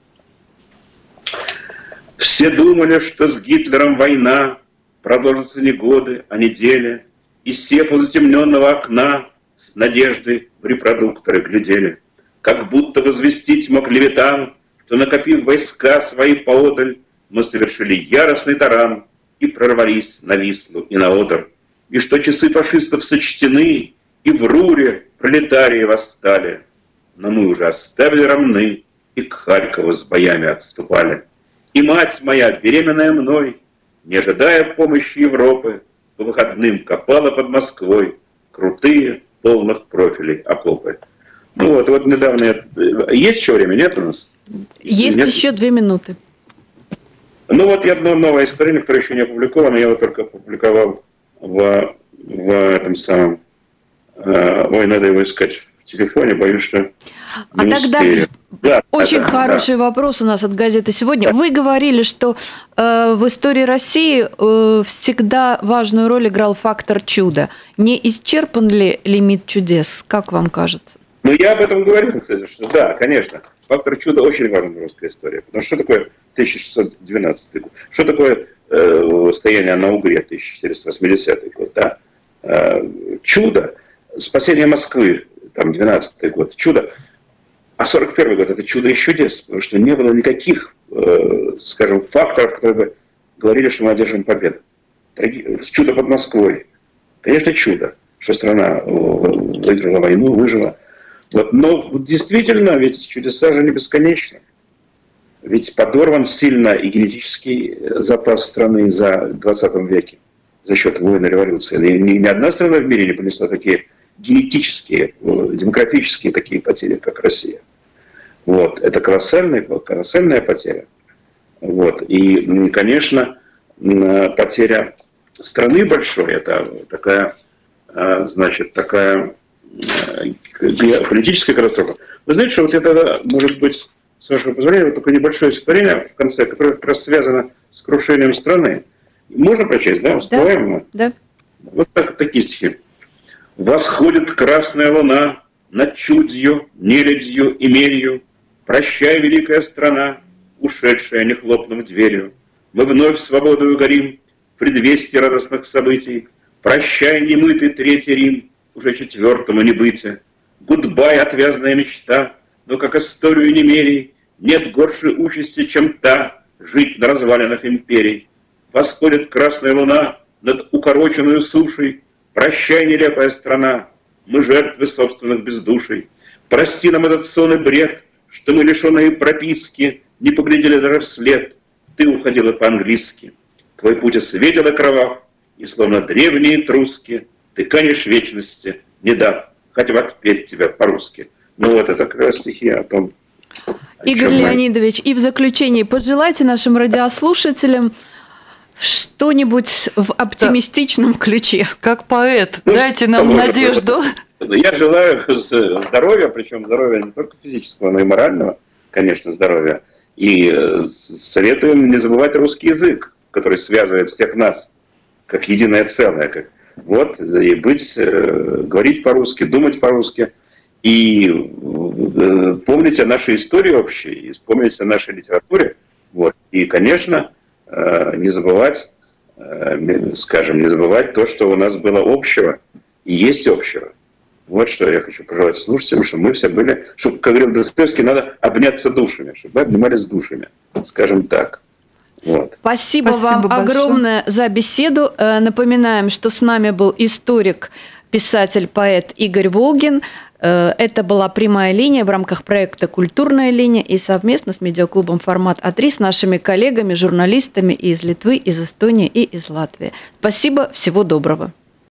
Все думали, что с Гитлером война продолжится не годы, а недели, и сев у затемненного окна с надеждой в репродукторы глядели. как будто возвестить мог Левитан, что, накопив войска свои поодаль, мы совершили яростный таран и прорвались на Вислу и на Одер, и что часы фашистов сочтены, и в Руре пролетарии восстали. Но мы уже оставили Ромны и к Харькову с боями отступали. И мать моя, беременная мной, не ожидая помощи Европы, по выходным копала под Москвой крутые, полных профилей окопы. Ну вот, вот недавно... Я... Есть еще время, нет у нас? Есть нет? Еще две минуты. Ну вот я одно новое история, которое еще не опубликовано, я его только опубликовал в, в этом самом... Э, ой, надо его искать в телефоне, боюсь, что... А не тогда успею. Да, очень да, хороший да. вопрос у нас от газеты «Сегодня». Вы говорили, что э, в истории России э, всегда важную роль играл фактор чуда. Не исчерпан ли лимит чудес, как вам кажется? Ну, я об этом говорил, кстати, что да, конечно. Фактор чуда очень важен в русской истории. Потому что что такое тысяча шестьсот двенадцатый год? Что такое э, стояние на Угре тысяча четыреста восьмидесятый год? Да? Э, чудо, спасение Москвы, там, двенадцатый год, чудо. А сорок первый год – это чудо и чудес, потому что не было никаких, э, скажем, факторов, которые бы говорили, что мы одержим победу. Чудо под Москвой. Конечно, чудо, что страна выиграла войну, выжила. Вот. Но действительно, ведь чудеса же не бесконечны. Ведь подорван сильно и генетический запас страны за двадцатом веке за счет войны, революции. И ни, ни одна страна в мире не понесла такие генетические, демографические такие потери, как Россия. Вот. Это колоссальная, колоссальная потеря. Вот. И, конечно, потеря страны большой, это такая, значит, такая политическая катастрофа. Вы знаете, что вот это, может быть, с вашего позволения, вот такое небольшое стихотворение в конце, которое как раз связано с крушением страны. Можно прочесть, да? Успеваем? Да. Да. Вот так, такие стихи. «Восходит красная луна над чудью, нелюдью и мерью. Прощай, великая страна, ушедшая, не хлопнув дверью. Мы вновь свободою горим в предвестии радостных событий. Прощай, немытый Третий Рим, уже четвертому не быть. Гудбай, отвязная мечта, но как историю немерей, нет горшей участи, чем та, жить на развалинах империй. Восходит красная луна над укороченную сушей. Прощай, нелепая страна, мы жертвы собственных бездуший. Прости нам этот сон и бред, что мы, лишенные прописки, не поглядели даже вслед. Ты уходила по-английски. Твой путь осветил и кровав, и словно древние труски ты канешь вечности, не дав, хотя бы отпеть тебя по-русски. Ну вот это как раз стихи о том, о Игорь Леонидович, мы... и в заключении пожелайте нашим радиослушателям что-нибудь в оптимистичном да. ключе. Как поэт, ну, дайте нам может, надежду. Я желаю здоровья, причем здоровья не только физического, но и морального, конечно, здоровья. И советуем не забывать русский язык, который связывает всех нас, как единое целое. Как, вот, и быть, говорить по-русски, думать по-русски. И помнить о нашей истории общей, и помнить о нашей литературе. Вот. И, конечно, не забывать, скажем, не забывать то, что у нас было общего и есть общего. Вот что я хочу пожелать слушателям, чтобы мы все были, чтобы, как говорил Достоевский, надо обняться душами, чтобы мы обнимались душами, скажем так. Вот. Спасибо, Спасибо вам большое. огромное за беседу. Напоминаем, что с нами был историк, писатель, поэт Игорь Волгин. Это была прямая линия в рамках проекта «Культурная линия» и совместно с медиаклубом «Формат А три» с нашими коллегами, журналистами и из Литвы, из Эстонии и из Латвии. Спасибо, всего доброго.